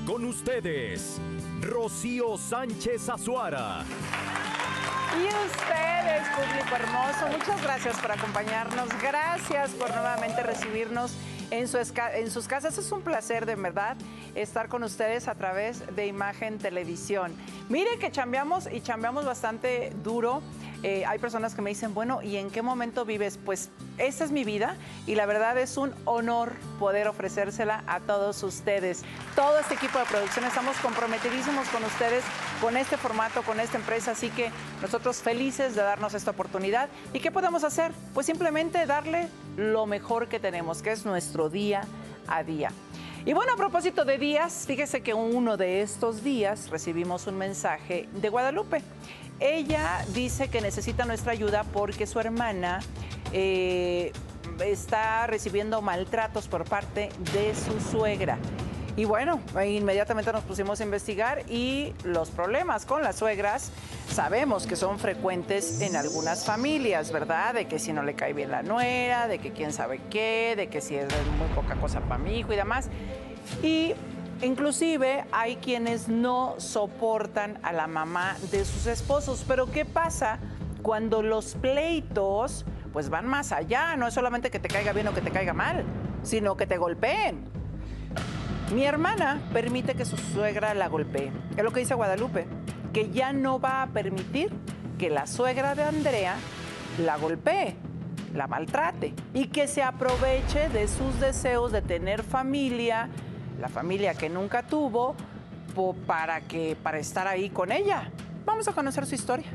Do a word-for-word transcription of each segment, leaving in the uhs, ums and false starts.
Con ustedes, Rocío Sánchez Azuara. Y ustedes, público hermoso, muchas gracias por acompañarnos. Gracias por nuevamente recibirnos en, su en sus casas. Es un placer, de verdad, estar con ustedes a través de Imagen Televisión. Mire que chambeamos y chambeamos bastante duro. Eh, hay personas que me dicen, bueno, ¿y en qué momento vives? Pues esta es mi vida y la verdad es un honor poder ofrecérsela a todos ustedes. Todo este equipo de producción estamos comprometidísimos con ustedes, con este formato, con esta empresa, así que nosotros felices de darnos esta oportunidad. ¿Y qué podemos hacer? Pues simplemente darle lo mejor que tenemos, que es nuestro día a día. Y bueno, a propósito de días, fíjese que uno de estos días recibimos un mensaje de Guadalupe. Ella dice que necesita nuestra ayuda porque su hermana eh, está recibiendo maltratos por parte de su suegra. Y bueno, inmediatamente nos pusimos a investigar y los problemas con las suegras sabemos que son frecuentes en algunas familias, ¿verdad? De que si no le cae bien la nuera, de que quién sabe qué, de que si es muy poca cosa para mi hijo y demás. Y inclusive hay quienes no soportan a la mamá de sus esposos. Pero ¿qué pasa cuando los pleitos pues van más allá? No es solamente que te caiga bien o que te caiga mal, sino que te golpeen. Mi hermana permite que su suegra la golpee. Es lo que dice Guadalupe, que ya no va a permitir que la suegra de Andrea la golpee, la maltrate y que se aproveche de sus deseos de tener familia, la familia que nunca tuvo, para, que, para estar ahí con ella. Vamos a conocer su historia.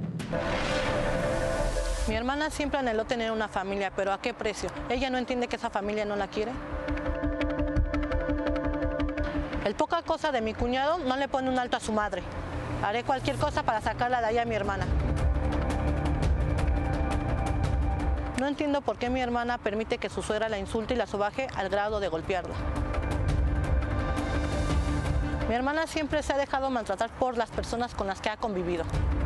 Mi hermana siempre anheló tener una familia, pero ¿a qué precio? Ella no entiende que esa familia no la quiere. El poca cosa de mi cuñado no le pone un alto a su madre. Haré cualquier cosa para sacarla de ahí a mi hermana. No entiendo por qué mi hermana permite que su suegra la insulte y la sobaje al grado de golpearla. Mi hermana siempre se ha dejado maltratar por las personas con las que ha convivido.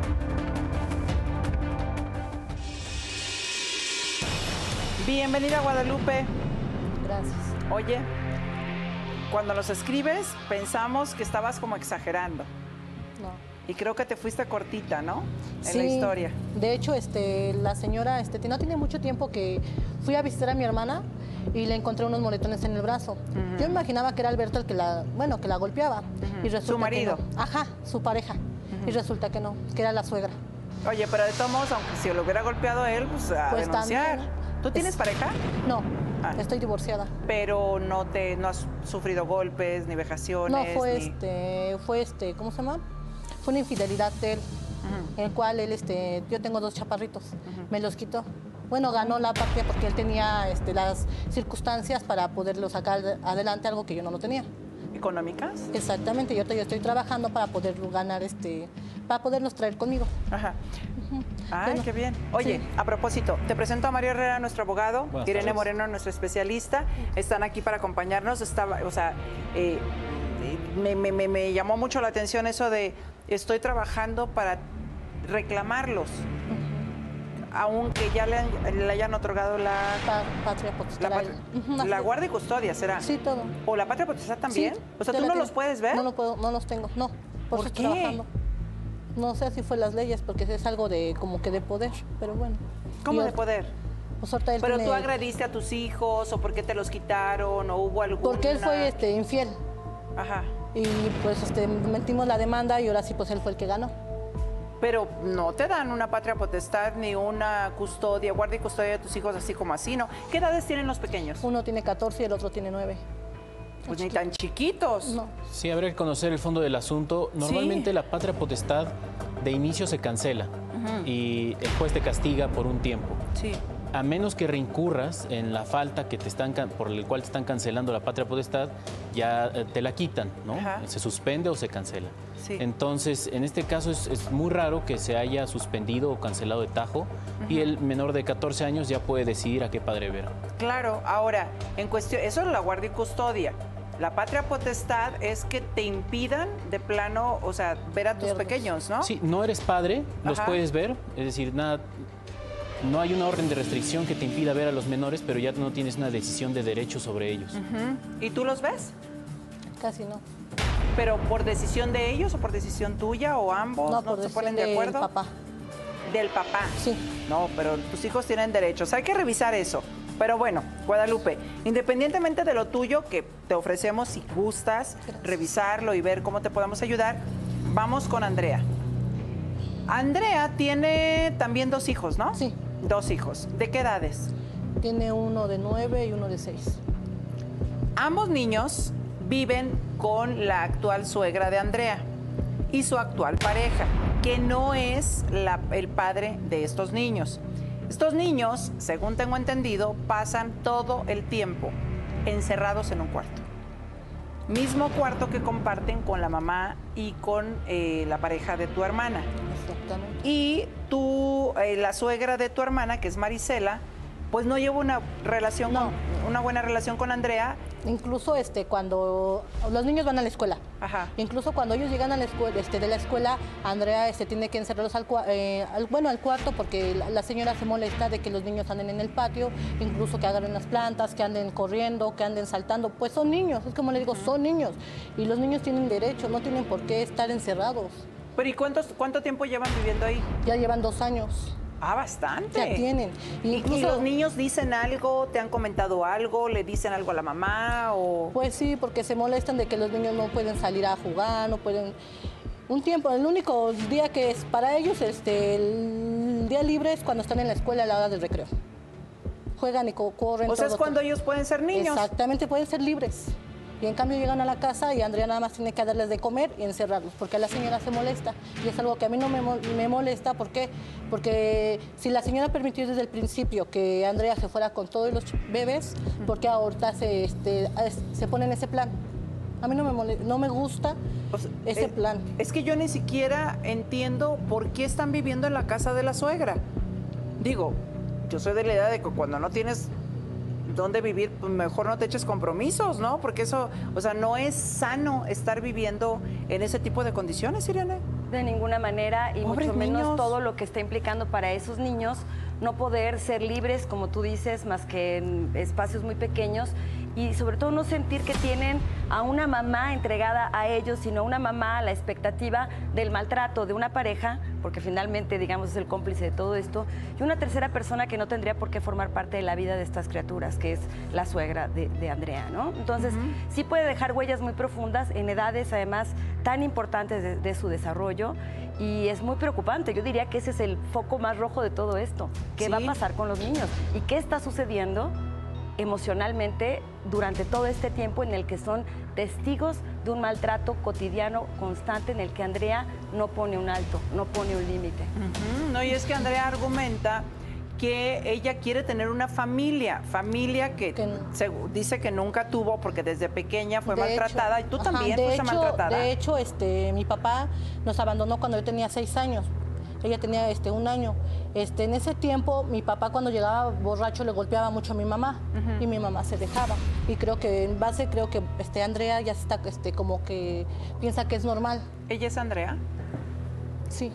Bienvenida, Guadalupe. Gracias. Oye, cuando los escribes pensamos que estabas como exagerando. No. Y creo que te fuiste cortita, ¿no? En Sí, la historia. De hecho, este, la señora este, no tiene mucho tiempo que fui a visitar a mi hermana y le encontré unos moretones en el brazo. Uh-huh. Yo imaginaba que era Alberto el que la, bueno, que la golpeaba. Uh-huh. Y resulta ¿Su marido? Que no. Ajá, su pareja. Uh-huh. Y resulta que no, que era la suegra. Oye, pero de todos modos, aunque si lo hubiera golpeado a él, pues a pues denunciar. También. ¿Tú tienes es... pareja? No, ah. estoy divorciada. Pero no te, no has sufrido golpes, ni vejaciones. No, fue ni... este, fue este, ¿cómo se llama? Fue una infidelidad de él, uh-huh. en el cual él, este, yo tengo dos chaparritos, uh-huh. me los quitó. Bueno, ganó la patria porque él tenía este, las circunstancias para poderlo sacar adelante, algo que yo no lo tenía. ¿Económicas? Exactamente, yo, yo estoy trabajando para poder ganar, este, para poderlos traer conmigo. Ajá. Uh-huh. Ay, bueno, qué bien. Oye, sí. A propósito, te presento a Mario Herrera, nuestro abogado, Buenas Irene tardes. Moreno, nuestro especialista. Están aquí para acompañarnos. Estaba, o sea, eh, me, me, me, me llamó mucho la atención eso de estoy trabajando para reclamarlos. Aunque ya le, han, le hayan otorgado la... Pa patria potestad. La, patria, uh-huh, la guardia y custodia, ¿será? Sí, todo. ¿O la patria potestad también? Sí, o sea, ¿tú no tengo. los puedes ver? No, lo puedo, no los tengo, no. Por, ¿Por eso qué? Estoy trabajando. No sé si fue las leyes, porque es algo de como que de poder, pero bueno. ¿Cómo yo, de poder? Pues ahorita él ¿Pero tiene... tú agrediste a tus hijos o por qué te los quitaron o hubo alguna...? Porque él fue este, infiel. Ajá. Y pues este, metimos la demanda y ahora sí pues él fue el que ganó. Pero no te dan una patria potestad ni una custodia, guardia y custodia de tus hijos así como así, ¿no? ¿Qué edades tienen los pequeños? Uno tiene catorce y el otro tiene nueve. Pues ni tan chiquitos. No. Sí, habría que conocer el fondo del asunto. Normalmente sí. La patria potestad de inicio se cancela uh-huh. y el juez te castiga por un tiempo. Sí. A menos que reincurras en la falta que te están, por el cual te están cancelando la patria potestad, ya te la quitan, ¿no? Ajá. Se suspende o se cancela. Sí. Entonces, en este caso es, es muy raro que se haya suspendido o cancelado de tajo uh-huh. y el menor de catorce años ya puede decidir a qué padre ver. Claro, ahora, en cuestión, eso es la guardia y custodia. La patria potestad es que te impidan de plano, o sea, ver a tus Verdes. pequeños, ¿no? Sí, no eres padre, los Ajá. puedes ver, es decir, nada... No hay una orden de restricción que te impida ver a los menores, pero ya no tienes una decisión de derecho sobre ellos. Uh-huh. ¿Y tú los ves? Casi no. ¿Pero por decisión de ellos o por decisión tuya o ambos? No, ¿No, por se decisión ponen de del acuerdo? papá. Del papá. Sí. No, pero tus hijos tienen derechos. Hay que revisar eso. Pero bueno, Guadalupe, independientemente de lo tuyo, que te ofrecemos si gustas revisarlo y ver cómo te podemos ayudar, vamos con Andrea. Andrea tiene también dos hijos, ¿no? Sí. Dos hijos. ¿De qué edades? Tiene uno de nueve y uno de seis. Ambos niños viven con la actual suegra de Andrea y su actual pareja, que no es la- el padre de estos niños. Estos niños, según tengo entendido, pasan todo el tiempo encerrados en un cuarto. Mismo cuarto que comparten con la mamá y con eh, la pareja de tu hermana. Exactamente. Y tú, eh, la suegra de tu hermana, que es Marisela, pues no lleva una relación, No. con- una buena relación con Andrea. Incluso este, cuando los niños van a la escuela. Ajá. Incluso cuando ellos llegan a la escuela, este, de la escuela, Andrea este, tiene que encerrarlos al, cua- eh, al- bueno, al cuarto porque la, la señora se molesta de que los niños anden en el patio, incluso que agarren las plantas, que anden corriendo, que anden saltando. Pues son niños, es como le digo, son niños. Y los niños tienen derecho, no tienen por qué estar encerrados. Pero ¿y cuántos, cuánto tiempo llevan viviendo ahí? Ya llevan dos años, Ah, bastante. ya tienen. ¿Y- Incluso, ¿Y los niños dicen algo? ¿Te han comentado algo? ¿Le dicen algo a la mamá? O... Pues sí, porque se molestan de que los niños no pueden salir a jugar, no pueden... Un tiempo, el único día que es para ellos, este, el día libre es cuando están en la escuela a la hora del recreo. Juegan y co- corren. O sea, es todo. cuando ellos pueden ser niños. Exactamente, pueden ser libres. Y en cambio llegan a la casa y Andrea nada más tiene que darles de comer y encerrarlos, porque la señora se molesta. Y es algo que a mí no me, mo- me molesta, ¿por qué? Porque si la señora permitió desde el principio que Andrea se fuera con todos los bebés, ¿por qué ahorita se, este, es- se pone en ese plan? A mí no me, mole- no me gusta O sea, ese eh, plan. Es que yo ni siquiera entiendo por qué están viviendo en la casa de la suegra. Digo, yo soy de la idea de que cuando no tienes dónde vivir, pues mejor no te eches compromisos, ¿no? Porque eso, o sea, no es sano estar viviendo en ese tipo de condiciones, Irene. De ninguna manera y Pobres mucho menos niños. todo lo que está implicando para esos niños no poder ser libres, como tú dices, más que en espacios muy pequeños y sobre todo no sentir que tienen a una mamá entregada a ellos, sino una mamá a la expectativa del maltrato de una pareja, porque finalmente, digamos, es el cómplice de todo esto, y una tercera persona que no tendría por qué formar parte de la vida de estas criaturas, que es la suegra de, de Andrea, ¿no? Entonces, sí puede dejar huellas muy profundas en edades, además, tan importantes de, de su desarrollo, y es muy preocupante. Yo diría que ese es el foco más rojo de todo esto. ¿Qué Sí. va a pasar con los niños? ¿Y qué está sucediendo emocionalmente durante todo este tiempo en el que son testigos de un maltrato cotidiano constante en el que Andrea no pone un alto, no pone un límite? Ujú, No, y es que Andrea argumenta que ella quiere tener una familia, familia que, Que no. segu- dice que nunca tuvo porque desde pequeña fue De maltratada hecho, y tú ajá, también de fuiste hecho- maltratada. De hecho, este, mi papá nos abandonó cuando yo tenía seis años. Ella tenía este, un año. Este, en ese tiempo, mi papá cuando llegaba borracho le golpeaba mucho a mi mamá y mi mamá se dejaba. Y creo que en base, creo que este, Andrea ya está este, como que piensa que es normal. ¿Ella es Andrea? Sí.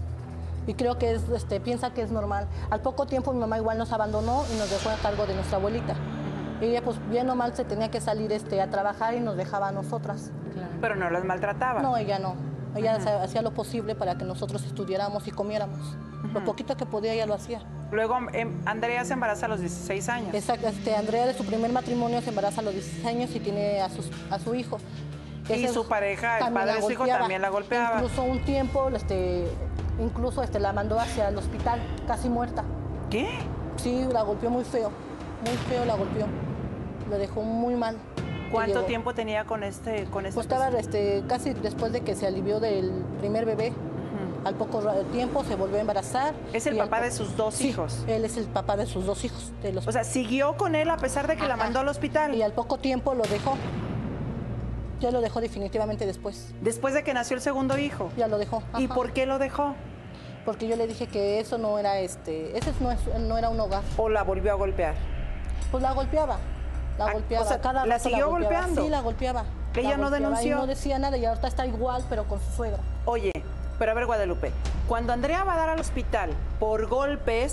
Y creo que es, este, piensa que es normal. Al poco tiempo mi mamá igual nos abandonó y nos dejó a cargo de nuestra abuelita. Ella pues bien o mal se tenía que salir este, a trabajar y nos dejaba a nosotras. Pero no las maltrataba. No, ella no. Ella sa- hacía lo posible para que nosotros estudiáramos y comiéramos. Lo poquito que podía ella lo hacía. Luego em, Andrea se embaraza a los dieciséis años. Exacto, este, Andrea de su primer matrimonio se embaraza a los dieciséis años y tiene a, sus, a su hijo. Y Ese su pareja, el también padre la de su hijo, golpeaba. también la golpeaba. Incluso un tiempo, este, incluso este, la mandó hacia el hospital, casi muerta. ¿Qué? Sí, la golpeó muy feo, muy feo la golpeó. La dejó muy mal. ¿Cuánto Llegó- tiempo tenía con este con este Pues estaba este, casi después de que se alivió del primer bebé. Al poco ra- tiempo se volvió a embarazar. Es el y al papá po- de sus dos Sí, hijos. Él es el papá de sus dos hijos. De los... O sea, siguió con él a pesar de que la Ajá. mandó al hospital. Y al poco tiempo lo dejó. Ya lo dejó definitivamente después. Después de que nació el segundo hijo. Ya lo dejó. ¿Y Ajá. por qué lo dejó? Porque yo le dije que eso no era este, ese no, es- no era un hogar. ¿O la volvió a golpear? Pues la golpeaba. La Ah, golpeaba. o sea, Cada ¿la rato siguió golpeaba. golpeando? Sí, la golpeaba. La ¿Ella no golpeaba denunció? Y no decía nada y ahorita está igual, pero con su suegra. Oye, pero a ver, Guadalupe, cuando Andrea va a dar al hospital por golpes,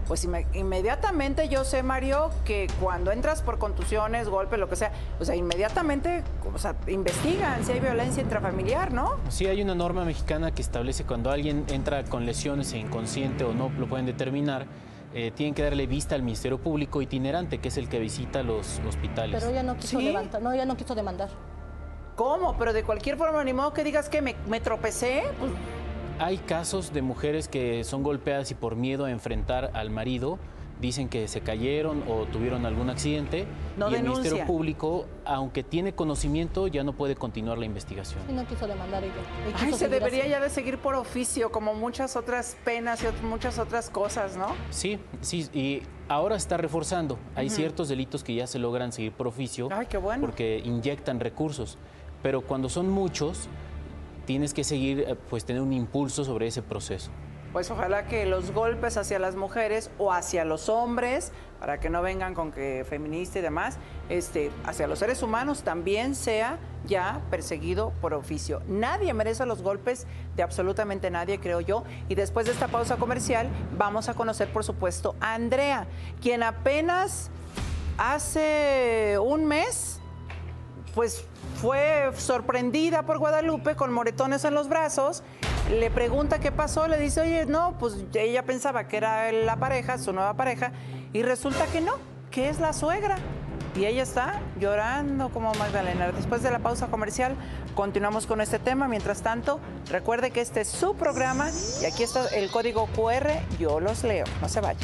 pues inme- inmediatamente yo sé, Mario, que cuando entras por contusiones, golpes, lo que sea, o sea, inmediatamente, o sea, investigan si hay violencia intrafamiliar, ¿no? Sí, hay una norma mexicana que establece cuando alguien entra con lesiones e inconsciente o no lo pueden determinar, eh, tienen que darle vista al Ministerio Público itinerante, que es el que visita los hospitales. Pero ella no quiso ¿Sí? levantar, no, ella no quiso demandar. ¿Cómo? Pero de cualquier forma, ni modo que digas que me, me tropecé, pues... Hay casos de mujeres que son golpeadas y por miedo a enfrentar al marido dicen que se cayeron o tuvieron algún accidente No y el denuncian. Ministerio Público, aunque tiene conocimiento, ya no puede continuar la investigación. Y no quiso demandar ella. Y Ay, quiso se seguir debería así. ya de seguir por oficio, como muchas otras penas y ot- muchas otras cosas, ¿no? Sí, sí, y ahora está reforzando. Hay ciertos delitos que ya se logran seguir por oficio. Ay, qué bueno. Porque inyectan recursos. Pero cuando son muchos, tienes que seguir, eh, pues tener un impulso sobre ese proceso. Pues ojalá que los golpes hacia las mujeres o hacia los hombres, para que no vengan con que feminista y demás, este, hacia los seres humanos también sea ya perseguido por oficio. Nadie merece los golpes de absolutamente nadie, creo yo. Y después de esta pausa comercial vamos a conocer, por supuesto, a Andrea, quien apenas hace un mes pues fue sorprendida por Guadalupe con moretones en los brazos. Le pregunta qué pasó, le dice, oye, no, pues ella pensaba que era la pareja, su nueva pareja, y resulta que no, que es la suegra. Y ella está llorando como Magdalena. Después de la pausa comercial, continuamos con este tema. Mientras tanto, recuerde que este es su programa y aquí está el código cu erre, yo los leo, no se vayan.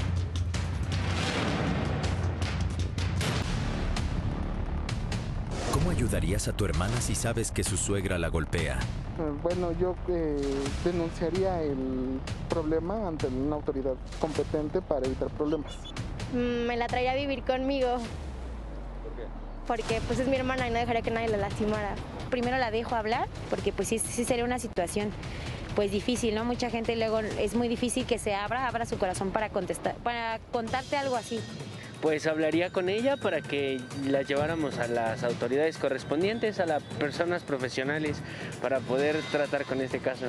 ¿Cómo ayudarías a tu hermana si sabes que su suegra la golpea? Bueno, yo eh, denunciaría el problema ante una autoridad competente para evitar problemas. Mm, Me la traía a vivir conmigo. ¿Por qué? Porque pues es mi hermana y no dejaría que nadie la lastimara. Primero la dejo hablar porque pues sí, sí sería una situación pues difícil, ¿no? Mucha gente luego es muy difícil que se abra, abra su corazón para contestar, para contarte algo así. Pues hablaría con ella para que la lleváramos a las autoridades correspondientes, a las personas profesionales, para poder tratar con este caso.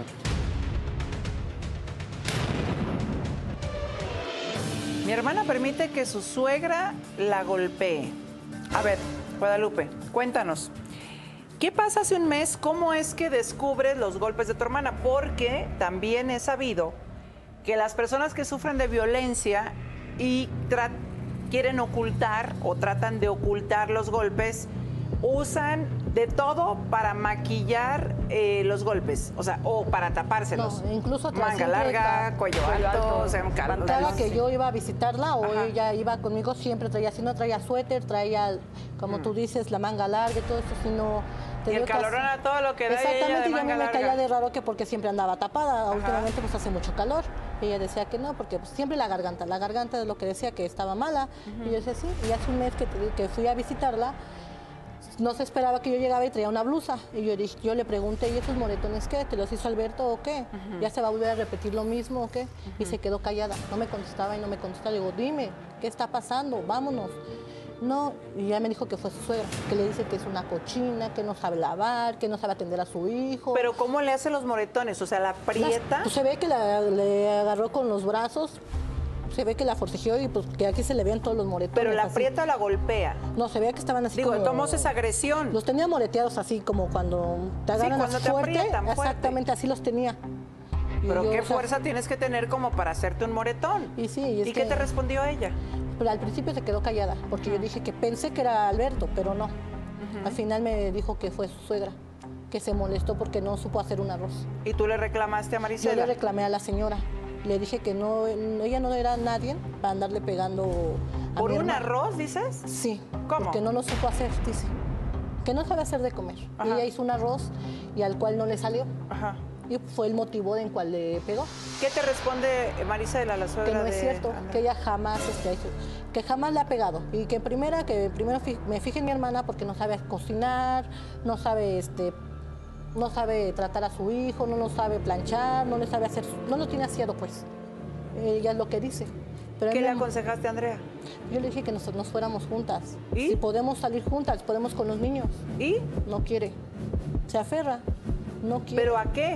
Mi hermana permite que su suegra la golpee. A ver, Guadalupe, cuéntanos. ¿Qué pasa hace un mes? ¿Cómo es que descubres los golpes de tu hermana? Porque también he sabido que las personas que sufren de violencia y tratan quieren ocultar o tratan de ocultar los golpes, usan de todo para maquillar eh, los golpes, o sea, o para tapárselos. No, incluso manga siempre larga, ca- cuello cuello alto, alto, o sea, un caldo. Cada que yo iba a visitarla o Ajá. ella iba conmigo, siempre traía, si no traía suéter, traía, como tú dices, la manga larga y todo eso, si no... te Y el digo que así- calorón a todo lo que da, y ella de Exactamente, y a mí manga me caía larga. de raro que porque siempre andaba tapada, últimamente pues hace mucho calor. Y ella decía que no, porque pues, siempre la garganta, la garganta es lo que decía que estaba mala. Y yo decía sí, y hace un mes que, te- que fui a visitarla, no se esperaba que yo llegaba y traía una blusa. Y yo, dije, yo le pregunté, ¿y esos moretones qué? ¿Te los hizo Alberto o qué? ¿Ya se va a volver a repetir lo mismo o qué? Y se quedó callada, no me contestaba y no me contestaba. Le digo, dime, ¿qué está pasando? Vámonos. No, y ya me dijo que fue su suegra, que le dice que es una cochina, que no sabe lavar, que no sabe atender a su hijo. Pero ¿cómo le hace los moretones? O sea, la Las- aprieta. pues se ve que la, le agarró con los brazos, se ve que la forcejeó y pues que aquí se le ven todos los moretones. Pero la así. aprieta o la golpea. No, se veía que estaban así Digo, como... ¿cómo es agresión? Los tenía moreteados así como cuando te Sí, agarran cuando así te fuerte. aprietan fuerte. Exactamente, así los tenía. Y Pero yo, qué o sea, fuerza tienes que tener como para hacerte un moretón. Y sí, y es ¿Y qué que- te respondió ella? Pero al principio se quedó callada, porque yo dije que pensé que era Alberto, pero no. Al final me dijo que fue su suegra, que se molestó porque no supo hacer un arroz. ¿Y tú le reclamaste a Yo Marisela? le reclamé a la señora. Le dije que no, ella no era nadie para andarle pegando a ¿Por mi un hermana. arroz, dices? Sí. ¿Cómo? Porque no lo supo hacer, dice. Que no sabe hacer de comer. Y Ajá. ella hizo un arroz y al cual no le salió. Ajá. Y fue el motivo en cual le pegó. ¿Qué te responde Marisela, la suegra Que no es de cierto, Andrea? que ella jamás, este, ha hecho- que jamás le ha pegado. Y que primera, que primero fi- me fije en mi hermana porque no sabe cocinar, no sabe, este, no sabe tratar a su hijo, no lo sabe planchar, no le sabe hacer, su- no lo tiene aseado, pues. Ella es lo que dice. Pero ¿Qué mi le mamá- aconsejaste a Andrea? Yo le dije que nos, nos fuéramos juntas. ¿Y? Si podemos salir juntas, podemos con los niños. ¿Y? No quiere. Se aferra. No quiere. ¿Pero a qué?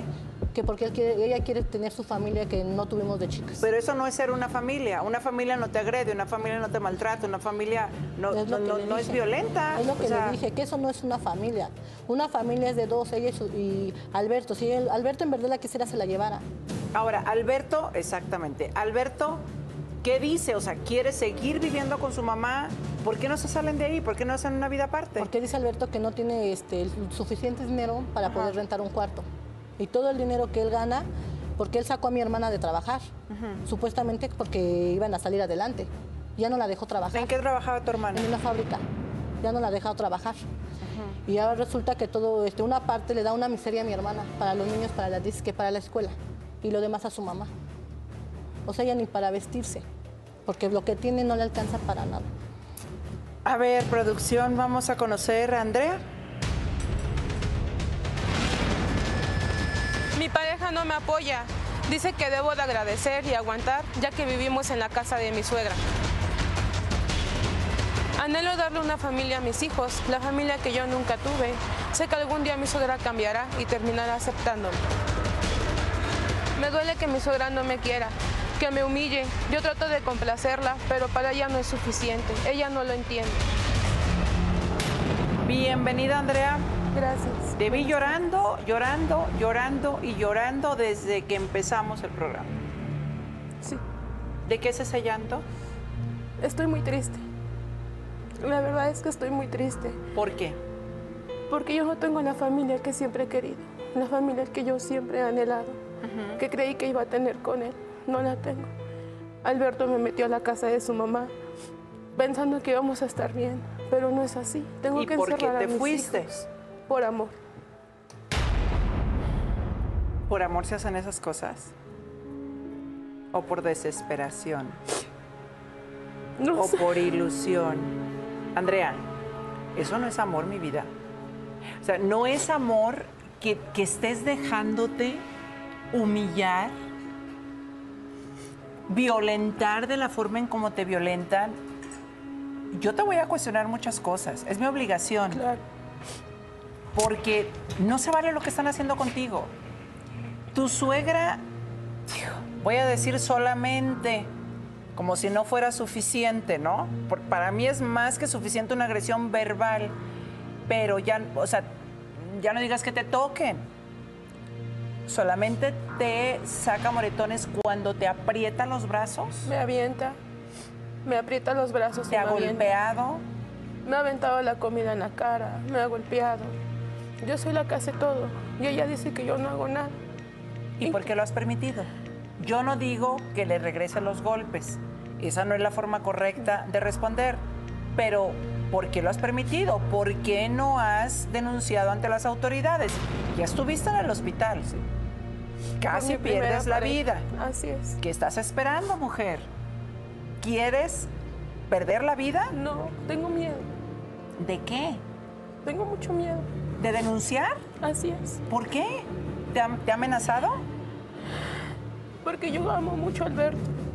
que porque él quiere, ella quiere tener su familia que no tuvimos de chicas. Pero eso no es ser una familia. Una familia no te agrede, una familia no te maltrata, una familia no, Es lo no, que no, le no es dije. violenta. Es lo que O sea, le dije, que eso no es una familia. Una familia es de dos, ella y, su- y Alberto. Si él- Alberto en verdad la quisiera, se la llevara. Ahora, Alberto, exactamente. Alberto, ¿qué dice? O sea, ¿quiere seguir viviendo con su mamá? ¿Por qué no se salen de ahí? ¿Por qué no hacen una vida aparte? Porque dice Alberto que no tiene este, el suficiente dinero para poder rentar un cuarto. Y todo el dinero que él gana, porque él sacó a mi hermana de trabajar, supuestamente porque iban a salir adelante. Ya no la dejó trabajar. ¿En qué trabajaba tu hermana? En una fábrica. Ya no la ha dejado trabajar. Y ahora resulta que todo, este, una parte le da una miseria a mi hermana, para los niños, para la disque, para la escuela. Y lo demás a su mamá. O sea, ella ni para vestirse. Porque lo que tiene no le alcanza para nada. A ver, producción, vamos a conocer a Andrea. Mi pareja no me apoya. Dice que debo de agradecer y aguantar, ya que vivimos en la casa de mi suegra. Anhelo darle una familia a mis hijos, la familia que yo nunca tuve. Sé que algún día mi suegra cambiará y terminará aceptándome. Me duele que mi suegra no me quiera, que me humille. Yo trato de complacerla, pero para ella no es suficiente. Ella no lo entiende. Bienvenida, Andrea. Gracias. Te vi llorando, llorando, llorando y llorando desde que empezamos el programa. Sí. ¿De qué es ese llanto? Estoy muy triste. La verdad es que estoy muy triste. ¿Por qué? Porque yo no tengo la familia que siempre he querido, la familia que yo siempre he anhelado, uh-huh. que creí que iba a tener con él. No la tengo. Alberto me metió a la casa de su mamá pensando que íbamos a estar bien, pero no es así. Tengo ¿Y que por qué encerrar te a mis fuiste? hijos. Por amor. ¿Por amor se hacen esas cosas? ¿O por desesperación? No ¿O sé. por ilusión? Andrea, eso no es amor, mi vida. O sea, no es amor que, que estés dejándote humillar, violentar de la forma en cómo te violentan. Yo te voy a cuestionar muchas cosas. Es mi obligación. Claro. Porque no se vale lo que están haciendo contigo. Tu suegra, voy a decir solamente, como si no fuera suficiente, ¿no? Por- para mí es más que suficiente una agresión verbal, pero ya, o sea, ya no digas que te toquen. Solamente te saca moretones cuando te aprieta los brazos. Me avienta, me aprieta los brazos. Te y ha me avienta. golpeado. Me ha aventado la comida en la cara, me ha golpeado. Yo soy la que hace todo y ella dice que yo no hago nada. ¿Y por qué lo has permitido? Yo no digo que le regresen los golpes. Esa no es la forma correcta de responder. Pero, ¿por qué lo has permitido? ¿Por qué no has denunciado ante las autoridades? Ya estuviste en el hospital. Casi Fue mi primera pierdes la pareja. vida. Así es. ¿Qué estás esperando, mujer? ¿Quieres perder la vida? No, tengo miedo. ¿De qué? Tengo mucho miedo. ¿De denunciar? Así es. ¿Por qué? ¿Te ha, te ha amenazado? Porque yo amo mucho a Alberto.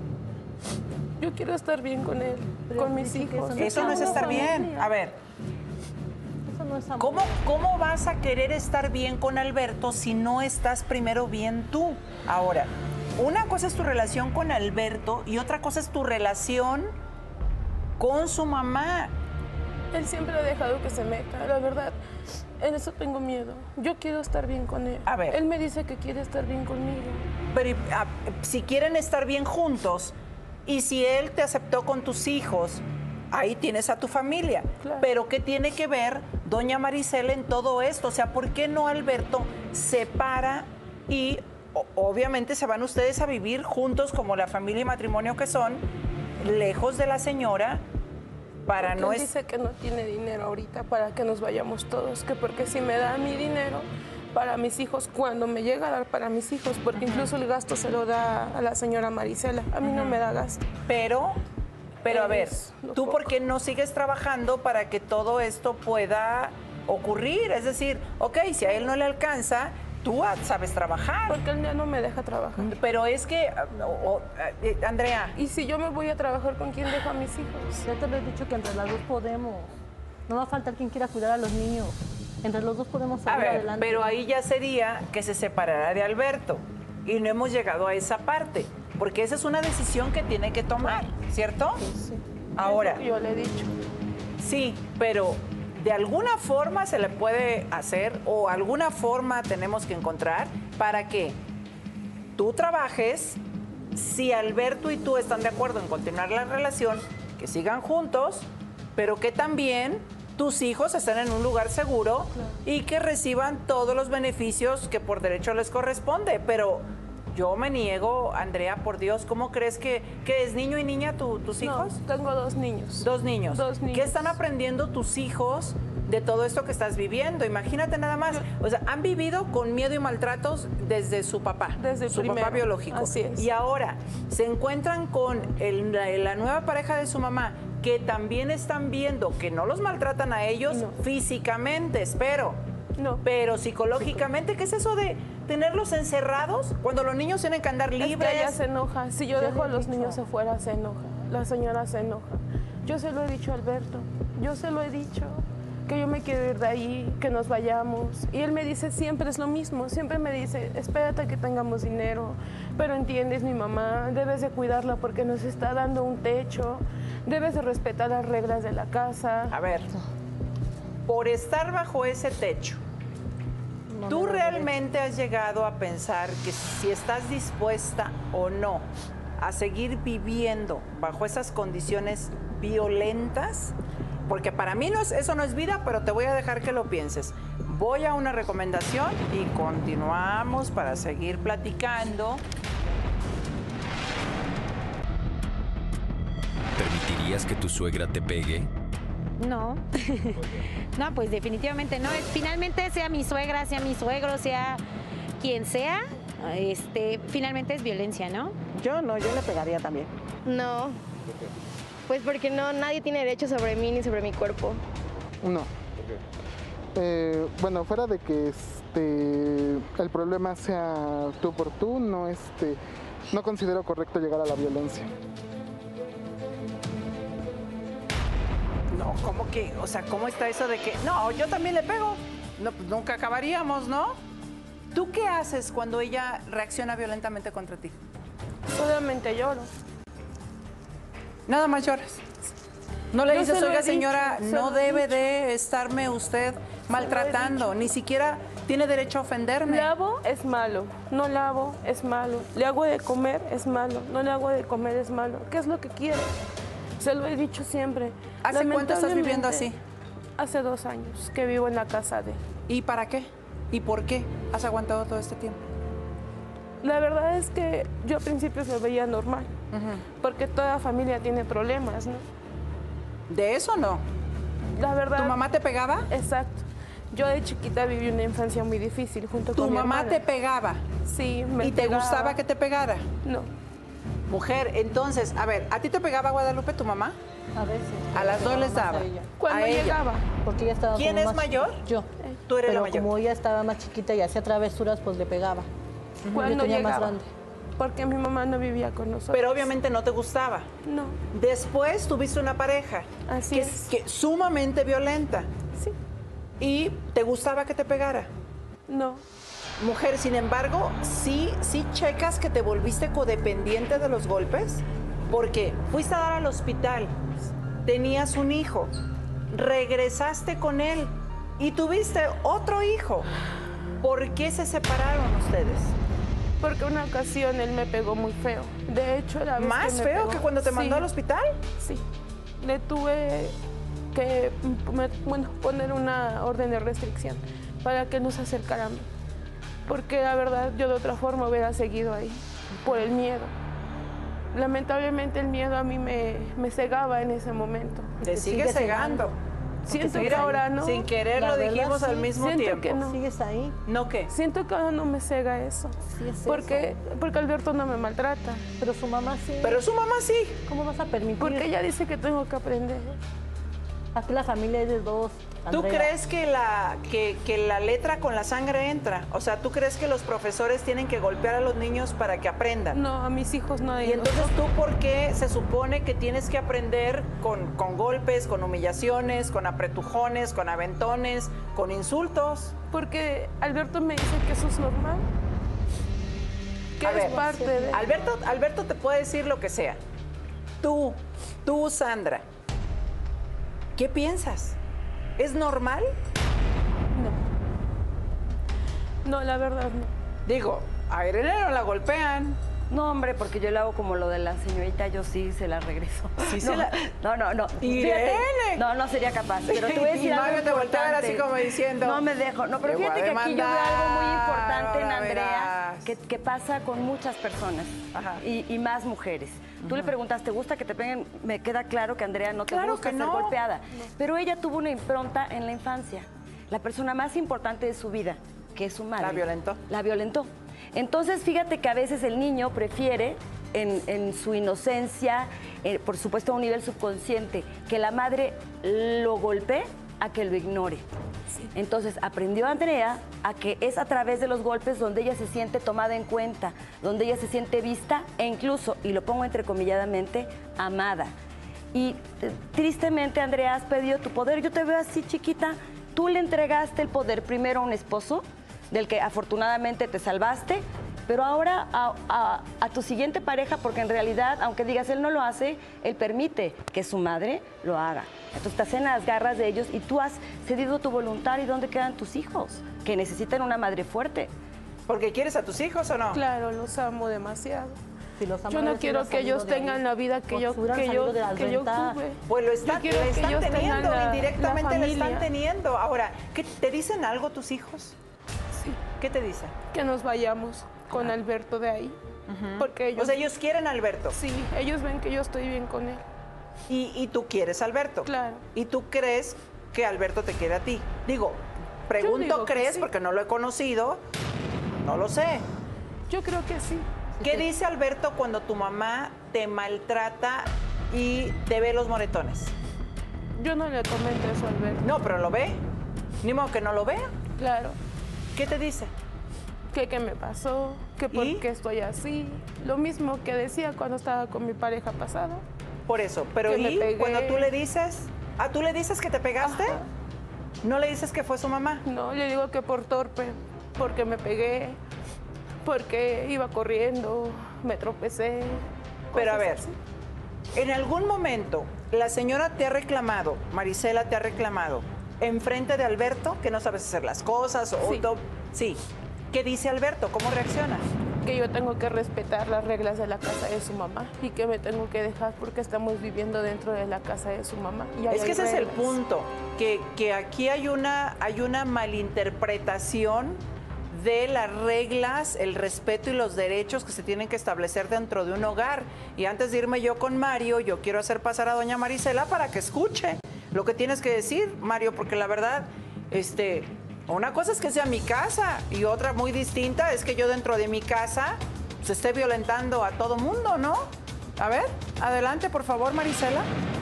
Yo quiero estar bien con él, Pero con mis dice que hijos. eso no Eso no es una estar bien. familia. A ver, Eso no es amor. ¿cómo, ¿cómo vas a querer estar bien con Alberto si no estás primero bien tú? Ahora, una cosa es tu relación con Alberto y otra cosa es tu relación con su mamá. Él siempre ha dejado que se meta, la verdad. En eso tengo miedo. Yo quiero estar bien con él. A ver. Él me dice que quiere estar bien conmigo. Pero y, a- si quieren estar bien juntos y si él te aceptó con tus hijos, ahí tienes a tu familia. Claro. Pero ¿qué tiene que ver doña Maricela en todo esto? O sea, ¿por qué no Alberto se para y o- obviamente se van ustedes a vivir juntos como la familia y matrimonio que son, lejos de la señora, para Porque no él es... dice que no tiene dinero ahorita para que nos vayamos todos, que porque si me da mi dinero para mis hijos, cuando me llega a dar para mis hijos, porque incluso el gasto se lo da a la señora Maricela, a mí no me da gasto. Pero, pero a ver, Es lo ¿tú poco. por qué no sigues trabajando para que todo esto pueda ocurrir? Es decir, ok, si a él no le alcanza, tú ah, sabes trabajar. Porque él ya no me deja trabajar. Pero es que, ah, o- o, eh, Andrea, Y si yo me voy a trabajar, ¿con quién dejo a mis hijos? Ya te lo he dicho que entre las dos podemos. No va a faltar quien quiera cuidar a los niños. Entre los dos podemos A salir ver, adelante. pero ahí ya sería que se separará de Alberto. Y no hemos llegado a esa parte, porque esa es una decisión que tiene que tomar, ¿cierto? Sí. Ahora, Es lo que yo le he dicho. sí, pero de alguna forma se le puede hacer o alguna forma tenemos que encontrar para que tú trabajes, si Alberto y tú están de acuerdo en continuar la relación, que sigan juntos, pero que también tus hijos estén en un lugar seguro y que reciban todos los beneficios que por derecho les corresponde. Pero yo me niego, Andrea, por Dios, ¿cómo crees que, que es niño y niña tu- tus hijos? No, tengo dos niños. Dos niños. Dos niños. ¿Qué están aprendiendo tus hijos de todo esto que estás viviendo? Imagínate nada más. O sea, han vivido con miedo y maltratos desde su papá. Desde su primero. papá biológico. Así es. Y ahora se encuentran con el- la, la nueva pareja de su mamá, que también están viendo que no los maltratan a ellos No. físicamente, espero. No. Pero psicológicamente, ¿qué es eso de tenerlos encerrados cuando los niños tienen que andar Es libres? que ella se enoja. Si yo Ya dejo a le he los dicho. niños afuera, se enoja. La señora se enoja. Yo se lo he dicho a Alberto. Yo se lo he dicho. Que yo me quiero ir de ahí, que nos vayamos. Y él me dice siempre es lo mismo. Siempre me dice, espérate a que tengamos dinero. Pero entiendes, mi mamá, debes de cuidarla porque nos está dando un techo. Debes de respetar las reglas de la casa. A ver, por estar bajo ese techo, No ¿tú me lo realmente has llegado a pensar que si estás dispuesta o no a seguir viviendo bajo esas condiciones violentas? Porque para mí no es, eso no es vida, pero te voy a dejar que lo pienses. Voy a una recomendación y continuamos para seguir platicando. ¿Permitirías que tu suegra te pegue? No. No, pues definitivamente no. Finalmente, sea mi suegra, sea mi suegro, sea quien sea, este, finalmente es violencia, ¿no? Yo no, yo le pegaría también. No. Pues porque no, nadie tiene derecho sobre mí ni sobre mi cuerpo. No. Eh, bueno, fuera de que este el problema sea tú por tú, no este no considero correcto llegar a la violencia. No, ¿cómo que? O sea, ¿cómo está eso de que, no, yo también le pego? No, pues nunca acabaríamos, ¿no? ¿Tú qué haces cuando ella reacciona violentamente contra ti? Solamente lloro. Nada más lloras. No le Yo dices, se lo he oiga dicho, señora, se no lo he debe dicho. de estarme usted maltratando, ni siquiera tiene derecho a ofenderme. Lavo es malo, no lavo es malo. Le hago de comer es malo, no le hago de comer es malo. ¿Qué es lo que quiere? Se lo he dicho siempre. ¿Hace cuánto estás viviendo así? Lamentablemente, Hace dos años que vivo en la casa de él. ¿Y para qué? ¿Y por qué has aguantado todo este tiempo? La verdad es que yo a principios lo veía normal, porque toda familia tiene problemas, ¿no? ¿De eso no? La verdad. ¿Tu mamá te pegaba? Exacto. Yo de chiquita viví una infancia muy difícil junto ¿Tu con mi mamá hermana. te pegaba? Sí, me ¿Y te pegaba. gustaba que te pegara? No. Mujer, entonces, a ver, ¿a ti te pegaba Guadalupe tu mamá? A veces. A las dos les más daba. a ella. Cuando A ella. llegaba. Porque ella estaba ¿Quién como es más mayor? chiquita. Yo. Tú eres Pero la mayor. como ella estaba más chiquita y hacía travesuras, pues le pegaba. Cuando Yo tenía llegaba. más grande. Porque mi mamá no vivía con nosotros. Pero obviamente no te gustaba. No. Después tuviste una pareja Así que es. que sumamente violenta Sí. y te gustaba que te pegara. No. Mujer, sin embargo, sí, sí checas que te volviste codependiente de los golpes, porque fuiste a dar al hospital, tenías un hijo, regresaste con él y tuviste otro hijo. ¿Por qué se separaron ustedes? Porque una ocasión él me pegó muy feo. De hecho, la vez ¿Más que me feo pegó- que cuando te mandó Sí, al hospital? Sí. Le tuve que me- bueno, poner una orden de restricción para que no se acercara a mí. Porque la verdad yo de otra forma hubiera seguido ahí, por el miedo. Lamentablemente el miedo a mí me, me cegaba en ese momento. Te sigue cegando. Siento que Mira, ahora no. sin querer La lo verdad, dijimos al sí. mismo Siento tiempo. que no. ¿Sigues ahí? ¿No qué? Siento que ahora no me cega eso. Sí es Porque, eso. porque Alberto no me maltrata. Pero su mamá sí. Pero su mamá sí. ¿Cómo vas a permitir? Porque ella dice que tengo que aprender. Aquí la familia es de dos. ¿Tú Andrea. crees que la, que, que la letra con la sangre entra? O sea, ¿tú crees que los profesores tienen que golpear a los niños para que aprendan? No, a mis hijos no hay. Y entonces, ¿tú por qué se supone que tienes que aprender con, con golpes, con humillaciones, con apretujones, con aventones, con insultos? Porque Alberto me dice que eso es normal. Que A es ver, parte de... Alberto, Alberto te puede decir lo que sea. Tú, tú, Sandra, ¿qué piensas? ¿Es normal? No. No, la verdad no. Digo, a Irene no la golpean. No, hombre, porque yo le hago como lo de la señorita, yo sí se la regreso. Sí, no, se la... no, no, no. ¡Irene! Fíjate, no, no sería capaz. Pero te voy a decir Y algo Mario te voltea a ver así importante. como diciendo... No me dejo. No, pero "Te voy a fíjate que aquí yo veo algo muy demandar, importante en ahora Andrea, verás". que, que pasa con muchas personas y, y más mujeres. Tú le preguntas, ¿te gusta que te peguen? Me queda claro que Andrea no te Claro gusta que ser no. golpeada. Pero ella tuvo una impronta en la infancia. La persona más importante de su vida, que es su madre. La violentó. La violentó. Entonces, fíjate que a veces el niño prefiere, en, en su inocencia, eh, por supuesto a un nivel subconsciente, que la madre lo golpee a que lo ignore. Entonces, aprendió Andrea a que es a través de los golpes donde ella se siente tomada en cuenta, donde ella se siente vista e incluso, y lo pongo entrecomilladamente, amada. Y eh, tristemente, Andrea, has perdido tu poder. Yo te veo así, chiquita. Tú le entregaste el poder primero a un esposo, del que afortunadamente te salvaste, pero ahora a, a, a tu siguiente pareja, porque en realidad, aunque digas él no lo hace, él permite que su madre lo haga. Entonces estás en las garras de ellos y tú has cedido tu voluntad. ¿Y dónde quedan tus hijos? Que necesitan una madre fuerte. ¿Porque quieres a tus hijos o no? Claro, los amo demasiado. Si los Yo no quiero que ellos tengan la vida que yo, que yo, que yo tuve. Pues lo están, Yo quiero lo que están ellos tengan teniendo, la- indirectamente la lo están familia. teniendo. Ahora, ¿qué, ¿te dicen algo tus hijos? Sí. ¿Qué te dicen? Que nos vayamos con Alberto de ahí. Porque ellos... O sea, ellos quieren a Alberto. Sí, ellos ven que yo estoy bien con él. Y, y tú quieres a Alberto. Claro. Y tú crees que Alberto te quiere a ti. Digo, pregunto, digo que ¿crees? sí. Porque no lo he conocido. No lo sé. Yo creo que sí. ¿Qué dice Alberto cuando tu mamá te maltrata y te ve los moretones? Yo no le comento eso a Alberto. No, pero lo ve. Ni modo que no lo vea. Claro. ¿Qué te dice? Que qué me pasó, que por ¿Y? qué estoy así. Lo mismo que decía cuando estaba con mi pareja pasada. Por eso. Pero Que me ¿y pegué. cuando tú le dices? ¿Ah, tú le dices que te pegaste? Ajá. ¿No le dices que fue su mamá? No, le digo que por torpe, porque me pegué, porque iba corriendo, me tropecé. Pero a cosas ver, así. en algún momento la señora te ha reclamado, Marisela te ha reclamado, enfrente de Alberto, que no sabes hacer las cosas o Sí. do- sí. ¿Qué dice Alberto? ¿Cómo reacciona? Que yo tengo que respetar las reglas de la casa de su mamá y que me tengo que dejar porque estamos viviendo dentro de la casa de su mamá. Y ahí Es que hay ese es el reglas. punto, que, que aquí hay una, hay una malinterpretación de las reglas, el respeto y los derechos que se tienen que establecer dentro de un hogar. Y antes de irme yo con Mario, yo quiero hacer pasar a doña Marisela para que escuche lo que tienes que decir, Mario, porque la verdad, este, una cosa es que sea mi casa y otra muy distinta es que yo dentro de mi casa se esté violentando a todo mundo, ¿no? A ver, adelante, por favor, Marisela.